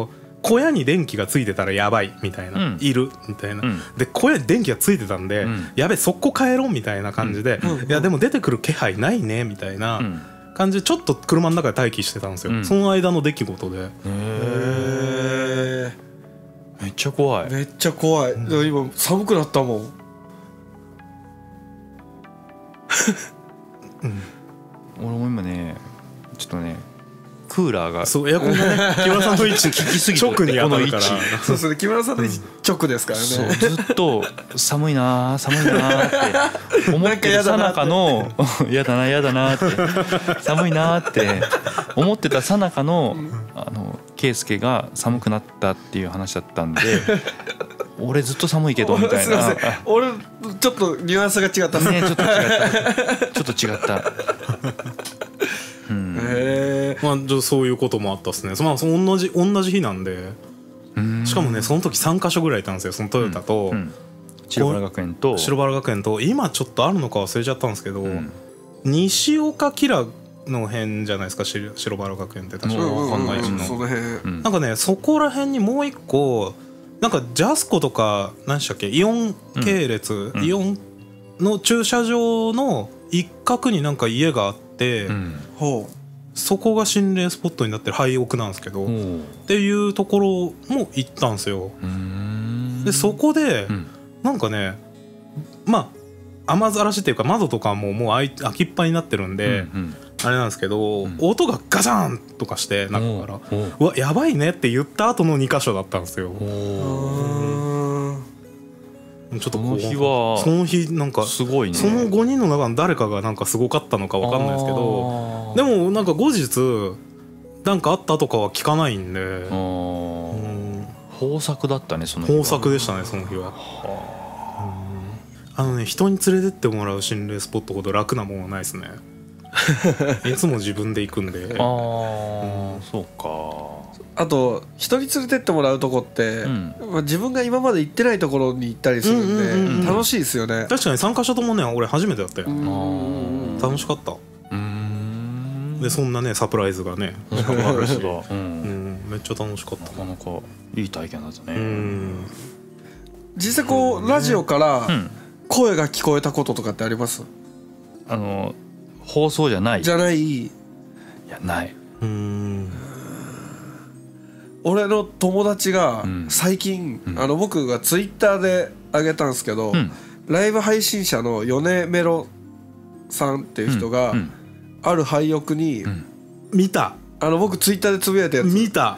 小屋に電気がついてたらやばいみたいな、いるみたいな、で小屋に電気がついてたんで、やべえ速攻帰ろうみたいな感じで、いやでも出てくる気配ないねみたいな感じでちょっと車の中で待機してたんですよ、その間の出来事で。
めっちゃ怖い。
めっちゃ怖い、今寒くなったもん。
俺も今ねちょっとねクーラーが
そうエアコンがね木村さんの位置
効きすぎて
直に当たるから
そうですね、木村さんの位置直ですからね、
そうずっと寒いな寒いなって思ってるさなかのやだなやだなって寒いなって思ってたさなかの圭介が寒くなったっていう話だったんで俺ずっと寒いけどみたいな。
すいません、俺ちょっとニュアンスが違った
ね、ちょっと違った
まあそういうこともあったっすね。まあ同じ日なんで、しかもねその時3カ所ぐらいいたんですよ。そのトヨタと、
白バラ学園と
今ちょっとあるのか忘れちゃったんですけど、西岡キラの辺じゃないですか、白バラ学園って確か分かんないの、
その辺、
なんかねそこら辺にもう一個なんかジャスコとか何でしたっけ、イオン系列、イオンの駐車場の一角になんか家があって、そこが心霊スポットになってる廃屋なんですけど、っていうところも行ったんですよ。でそこでなんかね、まあ雨ざらしっていうか窓とかももう開きっぱになってるんで、あれなんですけど、音がガチャンとかして中からうわやばいねって言った後の2箇所だったんですよ。ちょっとその日なんか
すごいね。
その5人の中の誰かがなんかすごかったのか分かんないですけど、でもなんか後日なんかあったとかは聞かないんで、
豊作だったねその日は。
豊作でしたねその日は。人に連れてってもらう心霊スポットほど楽なものはないですね。いつも自分で行くんで。
そうか。
あと人に連れてってもらうとこって、自分が今まで行ってないところに行ったりするんで楽しいですよね。
確かに3カ所ともね俺初めてだったよ。楽しかった。でそんなねサプライズがねしかもあるし、めっちゃ楽しかった。
なかなかいい体験だったね。
実際こうラジオから声が聞こえたこととかってあります？
放送じゃない。
い
やない。
俺の友達が最近、僕がツイッターで上げたんですけど、ライブ配信者の米メロさんっていう人が、ある廃屋に、
見た。
僕ツイッターでつぶやいたやつ
見た。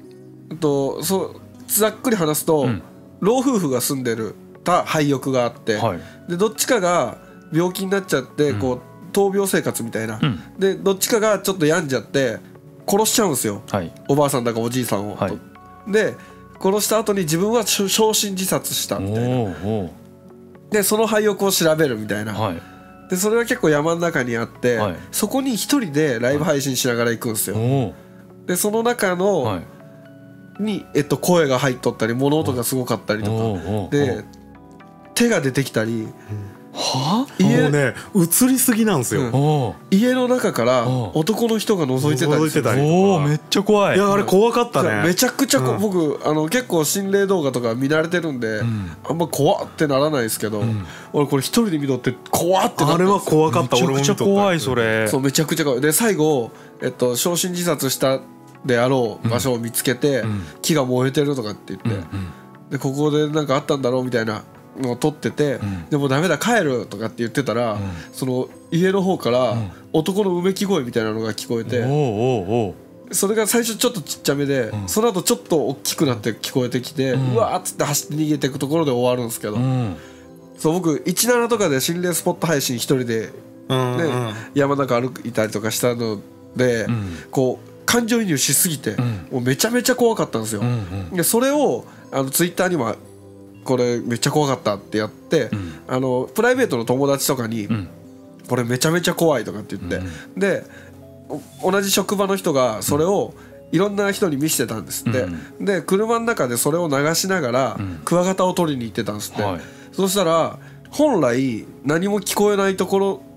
ざっくり話すと、老夫婦が住んでる廃屋があって、でどっちかが病気になっちゃって、こう闘病生活みたいな、でどっちかがちょっと病んじゃって殺しちゃうんですよ、おばあさんだかおじいさんを、で殺した後に自分は焼身自殺したみたいな。でその廃屋を調べるみたいな、でそれは結構山の中にあって、そこに一人でライブ配信しながら行くんですよ。でその中の、に声が入っとったり物音がすごかったりとかで手が出てきたり、
もうね映りすぎなんですよ。
家の中から男の人が覗いてたりする。
めっちゃ怖い。
いやあれ怖かったね。
めちゃくちゃ僕結構心霊動画とか見慣れてるんで、あんま怖ってならないですけど、俺これ一人で見とって怖ってなった。
あれは怖かった。俺も見とった。
めちゃくちゃ怖いそれ。
そうめちゃくちゃ怖い。で最後焼身自殺したであろう場所を見つけて、木が燃えてるとかって言って、でここでなんかあったんだろうみたいなのを撮ってて、でもダメだ帰るとかって言ってたら、その家の方から男のうめき声みたいなのが聞こえて、それが最初ちょっとちっちゃめで、その後ちょっと大きくなって聞こえてきて、うわーっつって走って逃げていくところで終わるんですけど、そう僕17とかで心霊スポット配信一人で、山中歩いたりとかしたので、こう感情移入しすぎて、もうめちゃめちゃ怖かったんですよ。でそれをツイッターにもこれめっちゃ怖かったってやって、プライベートの友達とかに、これめちゃめちゃ怖いとかって言って、で同じ職場の人がそれをいろんな人に見せてたんですって、で車の中でそれを流しながらクワガタを取りに行ってたんですって、そうしたら本来何も聞こえないところ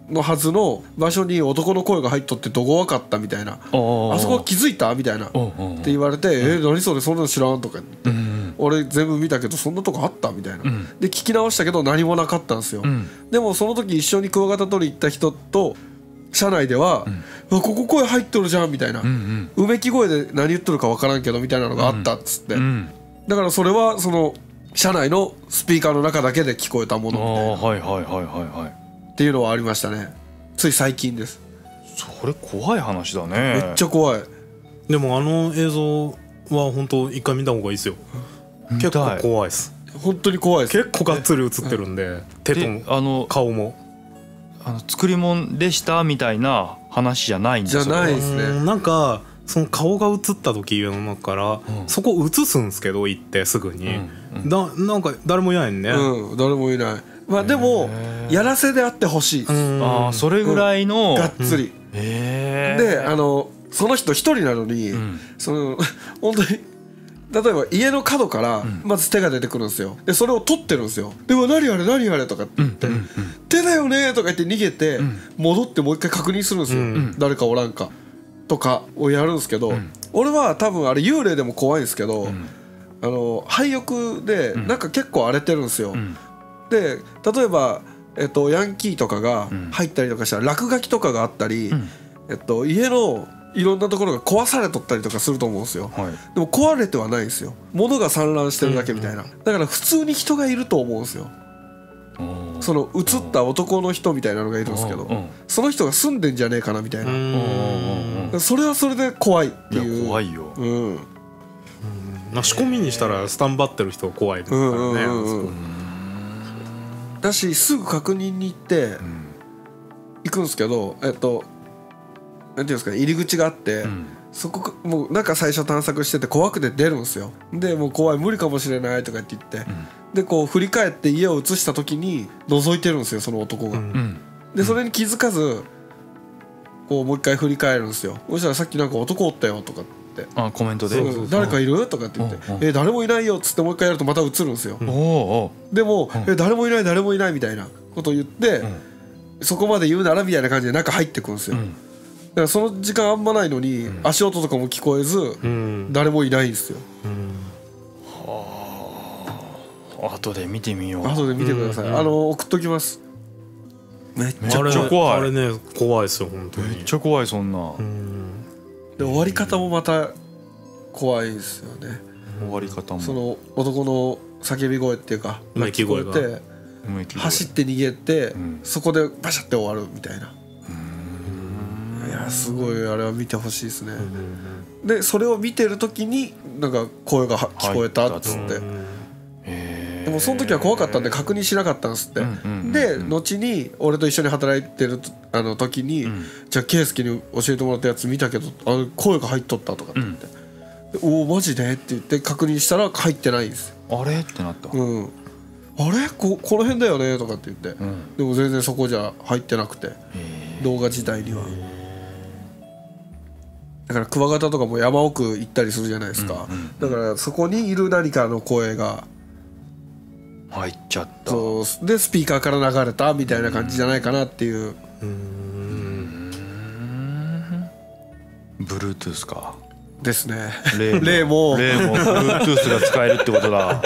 のはずの場所に男の声が入っとってどこわかったみたいな、あそこ気づいたみたいなって言われて、何それそんなの知らんとか言って、俺全部見たけどそんなとこあったみたいな、で聞き直したけど何もなかったんですよ。でもその時一緒にクワガタ取り行った人と車内では、ここ声入っとるじゃんみたいな、うめき声で何言っとるか分からんけどみたいなのがあったっつって、だからそれはその車内のスピーカーの中だけで聞こえたものみたいなっていうのはありましたね。つい最近です。
それ怖い話だね。
めっちゃ怖い。
でもあの映像は本当一回見た方がいいですよ。結構怖いです。
本当に怖いです。
結構がっつり映ってるんで、手と顔も
作り物でしたみたいな話じゃないんですよ。
じゃないですね。
なんかその顔が映った時家の中から、そこ映すんですけど行ってすぐに、なんか誰もいないね。
誰もいない。まあでもやらせであってほしい。
それぐらいの
がっつり。でその人一人なのに、その本当に例えば家の角からまず手が出てくるんですよ。でそれを取ってるんですよ。でも何あれ何あれとかって言って手だよねとか言って逃げて戻ってもう一回確認するんですよ。誰かおらんかとかをやるんですけど、俺は多分あれ幽霊でも怖いんですけど、廃屋でなんか結構荒れてるんですよ。で例えばヤンキーとかが入ったりとかしたら落書きとかがあったり、家のいろんなところが壊されとったりとかすると思うんですよ、でも壊れてはないんですよ。物が散乱してるだけみたいな、だから普通に人がいると思うんですよ。その映った男の人みたいなのがいるんですけど、その人が住んでんじゃねえかなみたいな、それはそれで怖いっていう。
怖いよ。
仕込みにしたらスタンバってる人が怖いですからね。
だしすぐ確認に行って行くんですけど、なんていうんですかね、入り口があって、そこもう中最初探索してて怖くて出るんですよ。でもう怖い無理かもしれないとかって言って、でこう振り返って家を映した時に覗いてるんですよその男が。でそれに気づかずこうもう一回振り返るんですよ。そしたらさっきなんか男おったよとかって
コメントで
誰かいるとかって言って誰もいないよっつってもう一回やるとまた映るんですよ。でも誰もいない誰もいないみたいなことを言って、そこまで言うならみたいな感じで中入ってくるんですよ。だからその時間あんまないのに足音とかも聞こえず誰もいないんですよ。
後で見てみよう。
後で見てください。送っときます。めっちゃ
怖い。
あれね怖いですよ本当に。
めっちゃ怖いそんな。
で終わり方もまた怖いですよね。
終わり方も
その男の叫び声っていうか
聞こえ
て走って逃げて、そこでバシャって終わるみたいな。いやすごいあれは見てほしいですね。でそれを見てる時になんか声が聞こえたっつって、でもその時は怖かったんで確認しなかったんですって。で後に俺と一緒に働いてる時に、じゃあ圭介に教えてもらったやつ見たけど声が入っとったとかって言って、おおマジでって言って確認したら入ってないんですよ。
あれってなった。
あれ この辺だよねとかって言って、でも全然そこじゃ入ってなくて、動画自体には。だからクワガタとかも山奥行ったりするじゃないですか、だからそこにいる何かの声が
入っちゃった。
そうでスピーカーから流れたみたいな感じじゃないかなっていう。
Bluetooth か
ですね。
例も Bluetooth が使えるってことだ。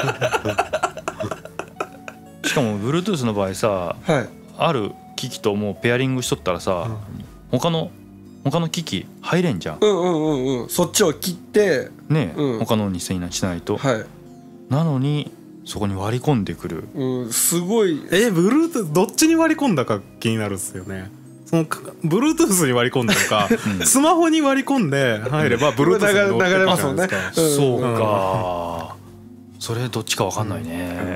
しかも Bluetooth の場合さ、ある機器ともうペアリングしとったらさ、他の機器入れんじゃん。
そっちを切って
ね、他のにしないと。なのにそこに割り込んでくる。
すごい。
Bluetooth どっちに割り込んだか気になるっすよね。その Bluetooth に割り込んだのかスマホに割り込んで入れば Bluetooth に乗ってくるじゃないですか。
そうか、それどっちか分かんないね。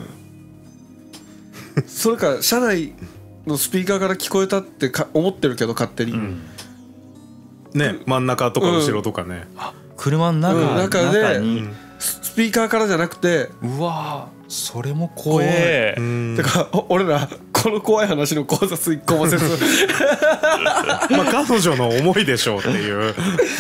それか車内のスピーカーから聞こえたって思ってるけど勝手に、
ね、真ん中とか後ろとかね、
車の中で
スピーカーからじゃなくて、
うわそれも怖え。
てか俺らこの怖い話の考察一個もせず
まあ彼女の思いでしょうっていう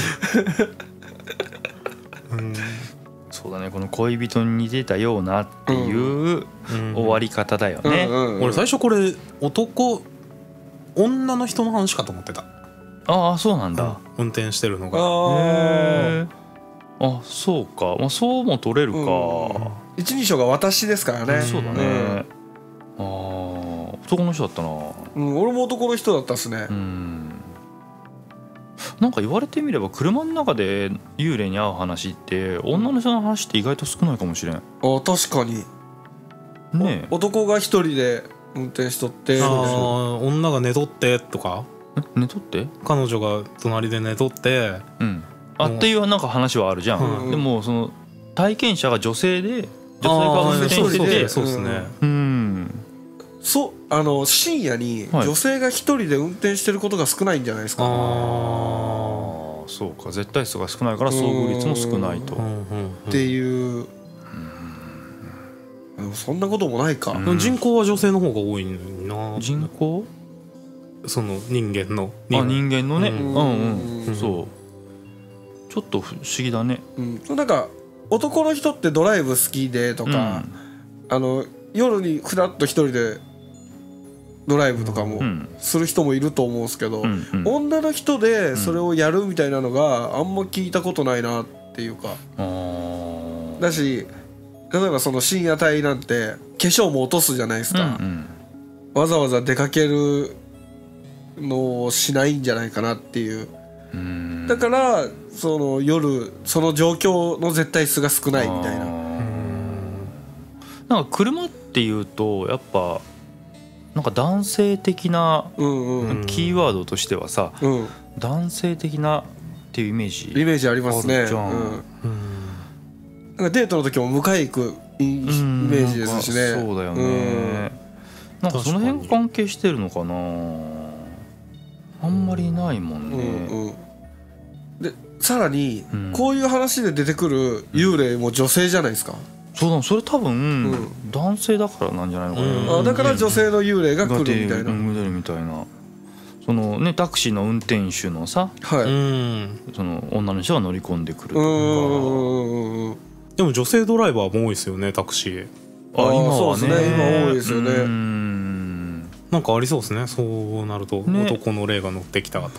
そうだね、この恋人に似てたようなっていう終わり方だよね。
俺最初これ男女の人の話かと思ってた。
ああそうなんだ、
運転してるのが。
へえ。あそうか、まあ、そうも取れるか。
一人称が私ですからね。
そうだね、ああ男の人だったな。
俺も男の人だったっすね。
なんか言われてみれば車の中で幽霊に会う話って女の人の話って意外と少ないかもしれん。
あ確かにね。男が一人で運転しとって、
女が寝とってとか。
寝とって、
彼女が隣で寝とって、
っていうなんか話はあるじゃん、でもその体験者が女性で、女性が運転してて、
そうですね。
深夜に女性が一人で運転してることが少ないんじゃないですか。
そうか、絶対数が少ないから遭遇率も少ないと
っていう。そんなこともないか。
人口は女性の方が多いな。
人口？
その人間の
人間のね、そうちょっと不思議だね。
なんか男の人ってドライブ好きでとか、夜にふらっと一人でドライブとかもする人もいると思うんですけど、女の人でそれをやるみたいなのがあんま聞いたことないなっていうか。だし例えばその深夜帯なんて化粧も落とすじゃないですか。わざわざ出かけるのをしないんじゃないかなっていう。だからその夜その状況の絶対数が少ないみたいな。
なんか車っていうとやっぱなんか男性的なキーワードとしてはさ、男性的なっていうイメージ
ありますね。なんかデートの時も迎え行くイメージですしね。
そうだよね。なんかその辺関係してるのかな。あんまりないもんね。
でさらにこういう話で出てくる幽霊も女性じゃないですか。
そうだ、それ多分男性だからなんじゃないのかな。
だから女性の幽霊が来るみたいな。
そのねタクシーの運転手のさ、その女の人が乗り込んでくるとか。
でも女性ドライバーも多いですよね、タクシー。
今はね、今多いですよね。
なんかありそうですね、そうなると、男の霊が乗ってきたとか。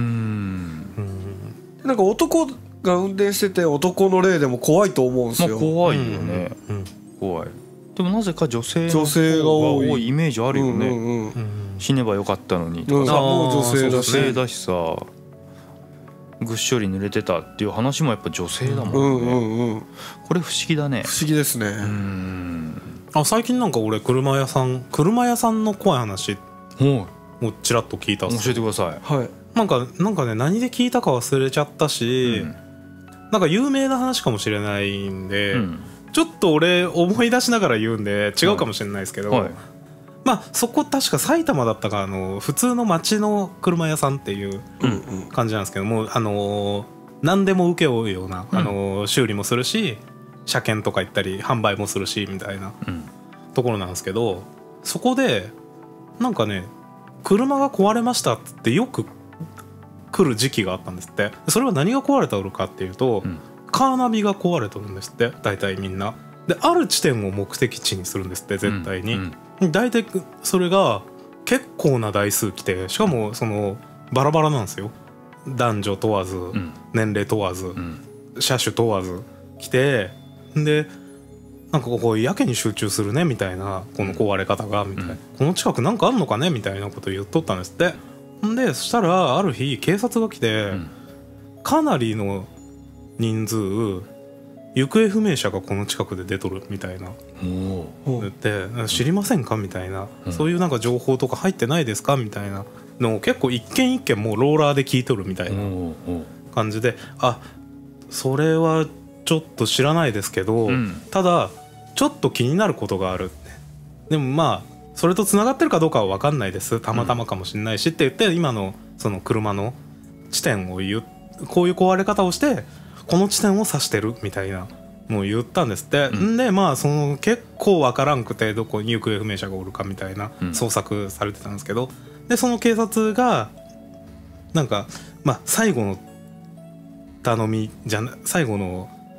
なんか男が運転してて男の霊でも怖いと思うんですよ。
怖いよね、怖い。でもなぜか女性が多いイメージあるよね。死ねばよかったのにとか、
もう女性
だしさ、ぐっしょり濡れてたっていう話もやっぱ女性だもんね。これ不思議だね。
不思議ですね。
最近なんか俺車屋さんの怖い話をちらっと聞いたっす。
教えてください。
なんかね、何で聞いたか忘れちゃったし、なんか有名な話かもしれないんで、ちょっと俺思い出しながら言うんで違うかもしれないですけど、まあそこ確か埼玉だったか、普通の町の車屋さんっていう感じなんですけども、何でも請け負うような、修理もするし車検とか行ったり販売もするしみたいなところなんですけど、そこでなんかね、車が壊れましたってよく来る時期があったんですって。それは何が壊れたのかっていうと、カーナビが壊れとるんですって、大体みんなで。ある地点を目的地にするんですって、絶対に。大体それが結構な台数来て、しかもそのバラバラなんですよ。男女問わず、年齢問わず、車種問わず来て、でなんかこうやけに集中するねみたいな、この壊れ方がみたいな、この近くなんかあんのかねみたいなことを言っとったんですって。でそしたらある日警察が来て、かなりの人数行方不明者がこの近くで出とるみたいな言って、知りませんかみたいな、そういうなんか情報とか入ってないですかみたいなのを結構一件一件もうローラーで聞いとるみたいな感じで、それはちょっと知らないですけど、ただちょっと気になることがあるって。でもまあそれとつながってるかどうかは分かんないです、たまたまかもしれないしって言って、今のその車の地点をこういう壊れ方をしてこの地点を指してるみたいなのを言ったんですって。でまあその結構分からんくて、どこに行方不明者がおるかみたいな捜索されてたんですけど、でその警察がなんか最後の頼みじゃな、最後の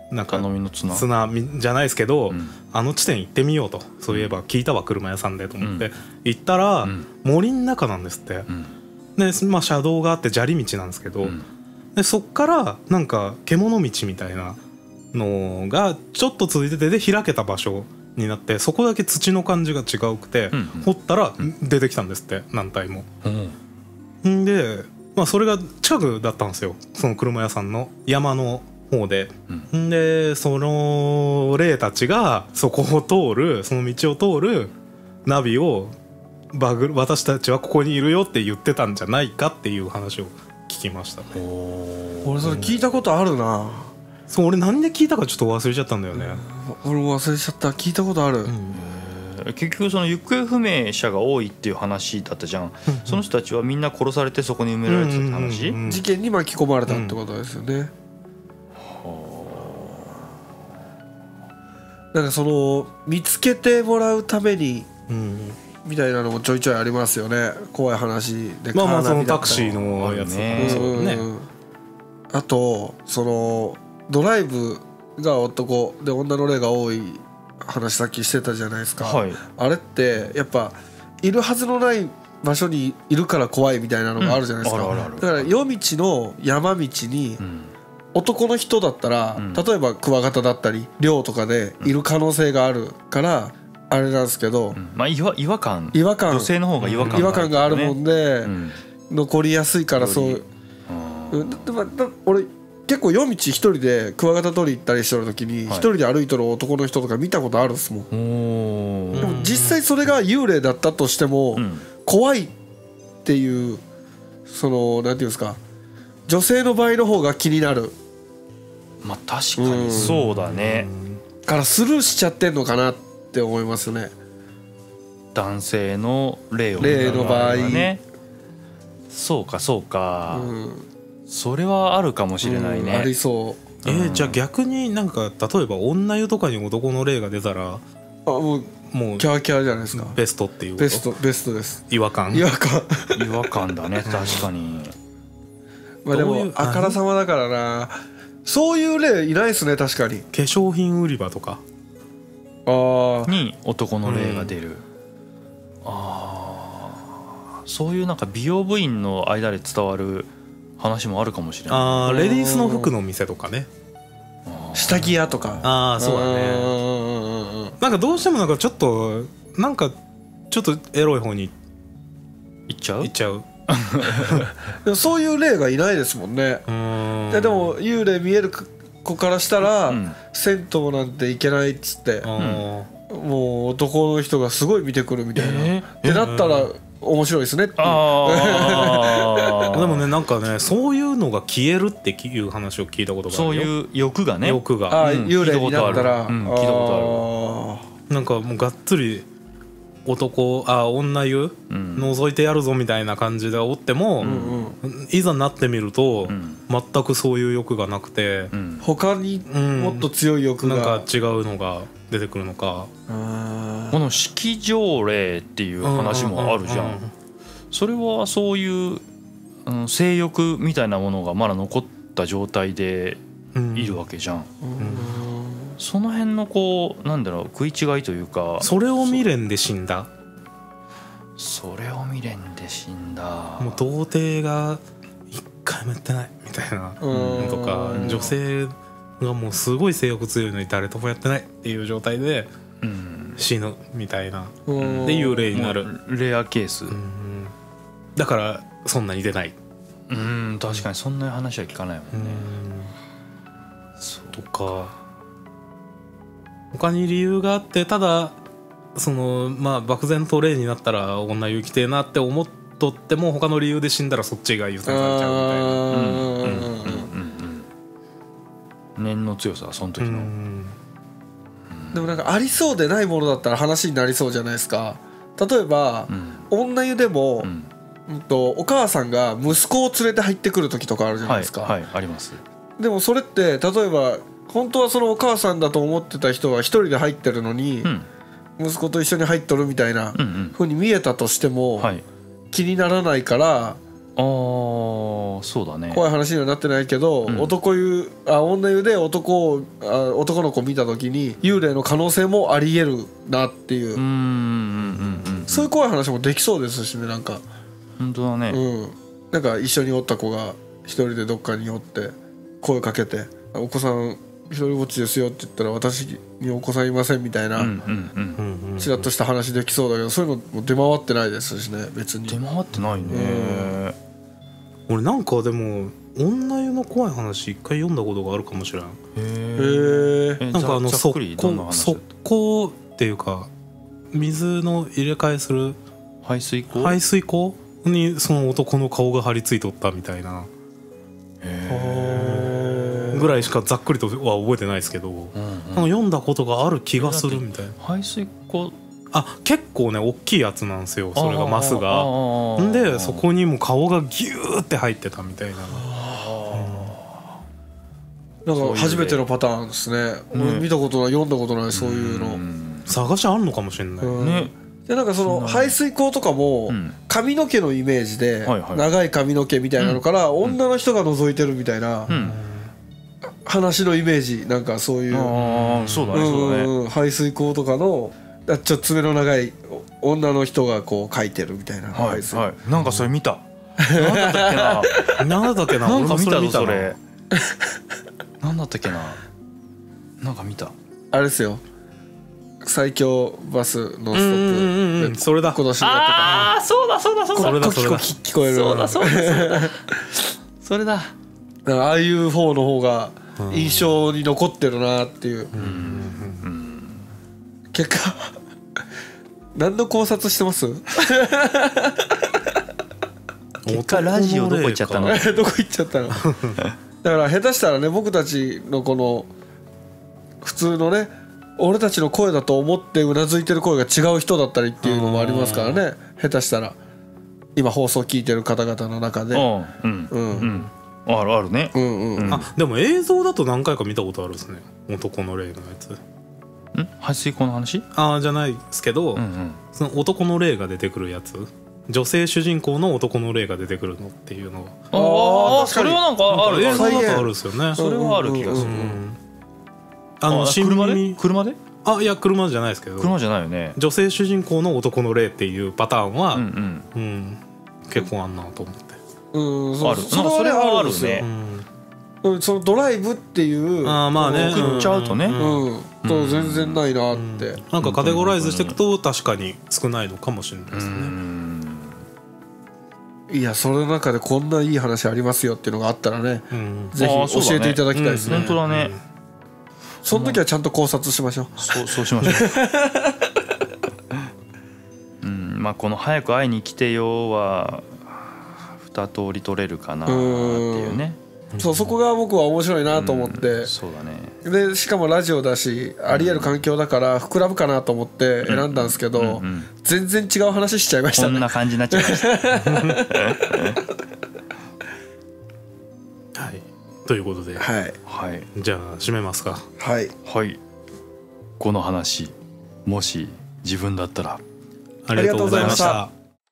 なんか
頼みの綱
じゃないですけど、
うん、
あの地点行ってみようと、そういえば聞いたわ車屋さんでと思って、行ったら、森の中なんですって、で、まあ、車道があって砂利道なんですけど、でそっからなんか獣道みたいなのがちょっと続いてて、で開けた場所になって、そこだけ土の感じが違うくて、掘ったら出てきたんですって、何体も。で、まあ、それが近くだったんですよ、その車屋さんの山の方で、でその霊たちがそこを通る、その道を通るナビを私たちはここにいるよって言ってたんじゃないかっていう話を聞きましたね。
俺それ聞いたことあるな。
そう、俺何で聞いたかちょっと忘れちゃったんだよね。
俺も忘れちゃった。聞いたことある。
結局その行方不明者が多いっていう話だったじゃん。その人たちはみんな殺されてそこに埋められてたって話。
事件に巻き込まれたってことですよね。なんかその見つけてもらうためにみたいなのもちょいちょいありますよね。怖い話で。
まあまあそのタクシーのやつね。
あとそのドライブが男で女の霊が多い話さっきしてたじゃないですか、はい、あれってやっぱいるはずのない場所にいるから怖いみたいなのがあるじゃないですか、だから夜道の山道に男の人だったら、例えばクワガタだったり猟とかでいる可能性があるからあれなんですけど、
まあ違和感女性の方が違和感
があるもんで残りやすいから、そう俺結構夜道一人でクワガタ取り行ったりしてる時に一人で歩いとる男の人とか見たことあるんですもん。でも実際それが幽霊だったとしても怖いっていう、そのなんていうんですか、女性の場合の方が気になる。
まあ確かにそうだね。
からスルーしちゃってんのかなって思いますね。
男性の霊
の場合
ね。そうかそうか。それはあるかもしれないね。
ありそう。
じゃあ逆になんか例えば女湯とかに男の霊が出たら
もうキャーキャーじゃないですか。
ベストっていうこと。
ベストです。
違和感
だね。確かに。
まあでもあからさまだからな。そういう霊いないですね。確かに。
化粧品売り場とか
に男の霊が出る。そういうなんか美容部員の間で伝わる話もあるかもしれない。
レディースの服の店とかね。
下着屋とか。
そうだね。なんかどうしてもなんかちょっとエロい方に
行っちゃう
でもそういう霊がいないですもんね。でも幽霊見える子からしたら、銭湯なんて行けないっつって、もう男の人がすごい見てくるみたいな。ってなったら面白いですねっていう。で
もね、なんかね、そういうのが消えるっていう話を聞いたことがあるよ。
そういう欲が
幽霊になったら
聞いたことある。
なんかもうがっつり女湯覗いてやるぞみたいな感じでおっても、いざなってみると全くそういう欲がなくて、
他にもっと強い欲が
なんか違うのが出てくるのか。
この式場霊っていう話もあるじゃん。それはそういう性欲みたいなものがまだ残った状態でいるわけじゃん。その辺のこうなんだろう、食い違いというか。
それを未練で死んだ。
も
う童貞が一回もやってないみたいなとか、女性がもうすごい性欲強いのに誰ともやってないっていう状態で死ぬみたいなで幽霊になる
レアケース。
だからそんなに出ない。
確かにそんな話は聞かないもんね。
とか他に理由があって、ただそのまあ漠然と霊になったら女湯行きてえなって思っとっても、他の理由で死んだらそっちが優先されちゃうみたいな。
念の強さ、その時の。
でもなんかありそうでないものだったら話になりそうじゃないですか。例えば、女湯でも、お母さんが息子を連れて入ってくる時とかあるじゃないですか。
はい、あります。
でもそれって例えば本当はそのお母さんだと思ってた人は一人で入ってるのに、息子と一緒に入っとるみたいな風に見えたとしても、気にならないから
そうだね。
怖い話にはなってないけど、女湯で男の子見た時に幽霊の可能性もありえるなっていう、そういう怖い話もできそうですしね。なんか
本当だね、
なんか一緒におった子が一人でどっかにおって声かけて「お子さん一人ぼっちですよ」って言ったら「私にお子さんいません」みたいなちらっとした話できそうだけど、そういうのも出回ってないですしね。別に
出回ってないね。
俺なんかでも女湯の怖い話一回読んだことがあるかもしれん。なんか速攻っていうか水の入れ替えする排水溝にその男の顔が張り付いとったみたいなぐらいしかざっくりとは覚えてないですけど、読んだことがある気がするみたいな。
排水溝
結構ね大きいやつなんですよ、それがマスが。でそこにも顔がギューって入ってたみたいな。
なんか初めてのパターンですね。見たことない、読んだことない、そういうの
探しあるのかもしれないね。
でなんかその排水溝とかも髪の毛のイメージで長い髪の毛みたいなのから女の人が覗いてるみたいな話のイメージ、なんかそういう排水溝とかのちょっと爪の長い女の人がこう描いてるみたいな。
なんかそれ見た。なんだったっけな。なんか見たぞそれ。なんだったっけな。なんか見た。
あれですよ。最強バスノンストップ。
それだ。
今年やってた。
そうだ。
聞こえる。
それだ。
ああいう方の方が印象に残ってるなっていう。結果何の考察してます？
結果ラジオどこ行っちゃったの？
どこ行っちゃったの？だから下手したらね、僕たちのこの普通のね、俺たちの声だと思ってうなずいてる声が違う人だったりっていうのもありますからね。下手したら今放送聞いてる方々の中で
あるね。
でも映像だと何回か見たことあるですね、男の霊のやつ。
排水溝の話？
じゃないですけど、その男の霊が出てくるやつ、女性主人公の男の霊が出てくるのっていうの
は、それはなんかある。
映像だとあるですよね。
それはある気がする。車で？
いや車じゃないですけど。
車じゃないよね。
女性主人公の男の霊っていうパターンは結構あんなと思って。
ある。それはあるね。
そのドライブっていう
まあね、
送っちゃうとね、
と全然ないなって。
なんかカテゴライズしていくと確かに少ないのかもしれないですね。
いや、その中でこんないい話ありますよっていうのがあったらね、ぜひ教えていただきたいですね。
本当だね。
その時はちゃんと考察しましょう。
そうしましょう。まあこの早く会いに来てよは2通り取れるかなっていうね。
そこが僕は面白いなと思って、
そうだね。
でしかもラジオだしありえる環境だから膨らむかなと思って選んだんですけど、全然違う話しちゃいましたね。
こんな感じになっちゃいました。
はい、ということで、
はい、
じゃあ締めますか。
はい、
この話もし自分だったら。
ありがとうございました。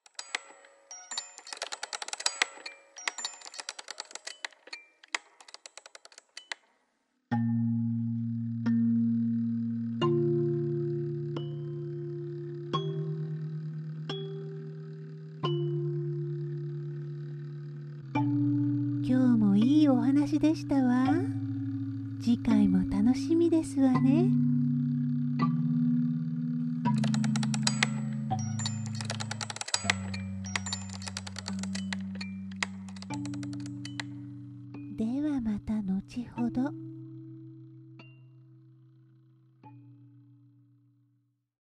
今日もいいお話でしたわ。次回も楽しみですわね。ではまた後ほど。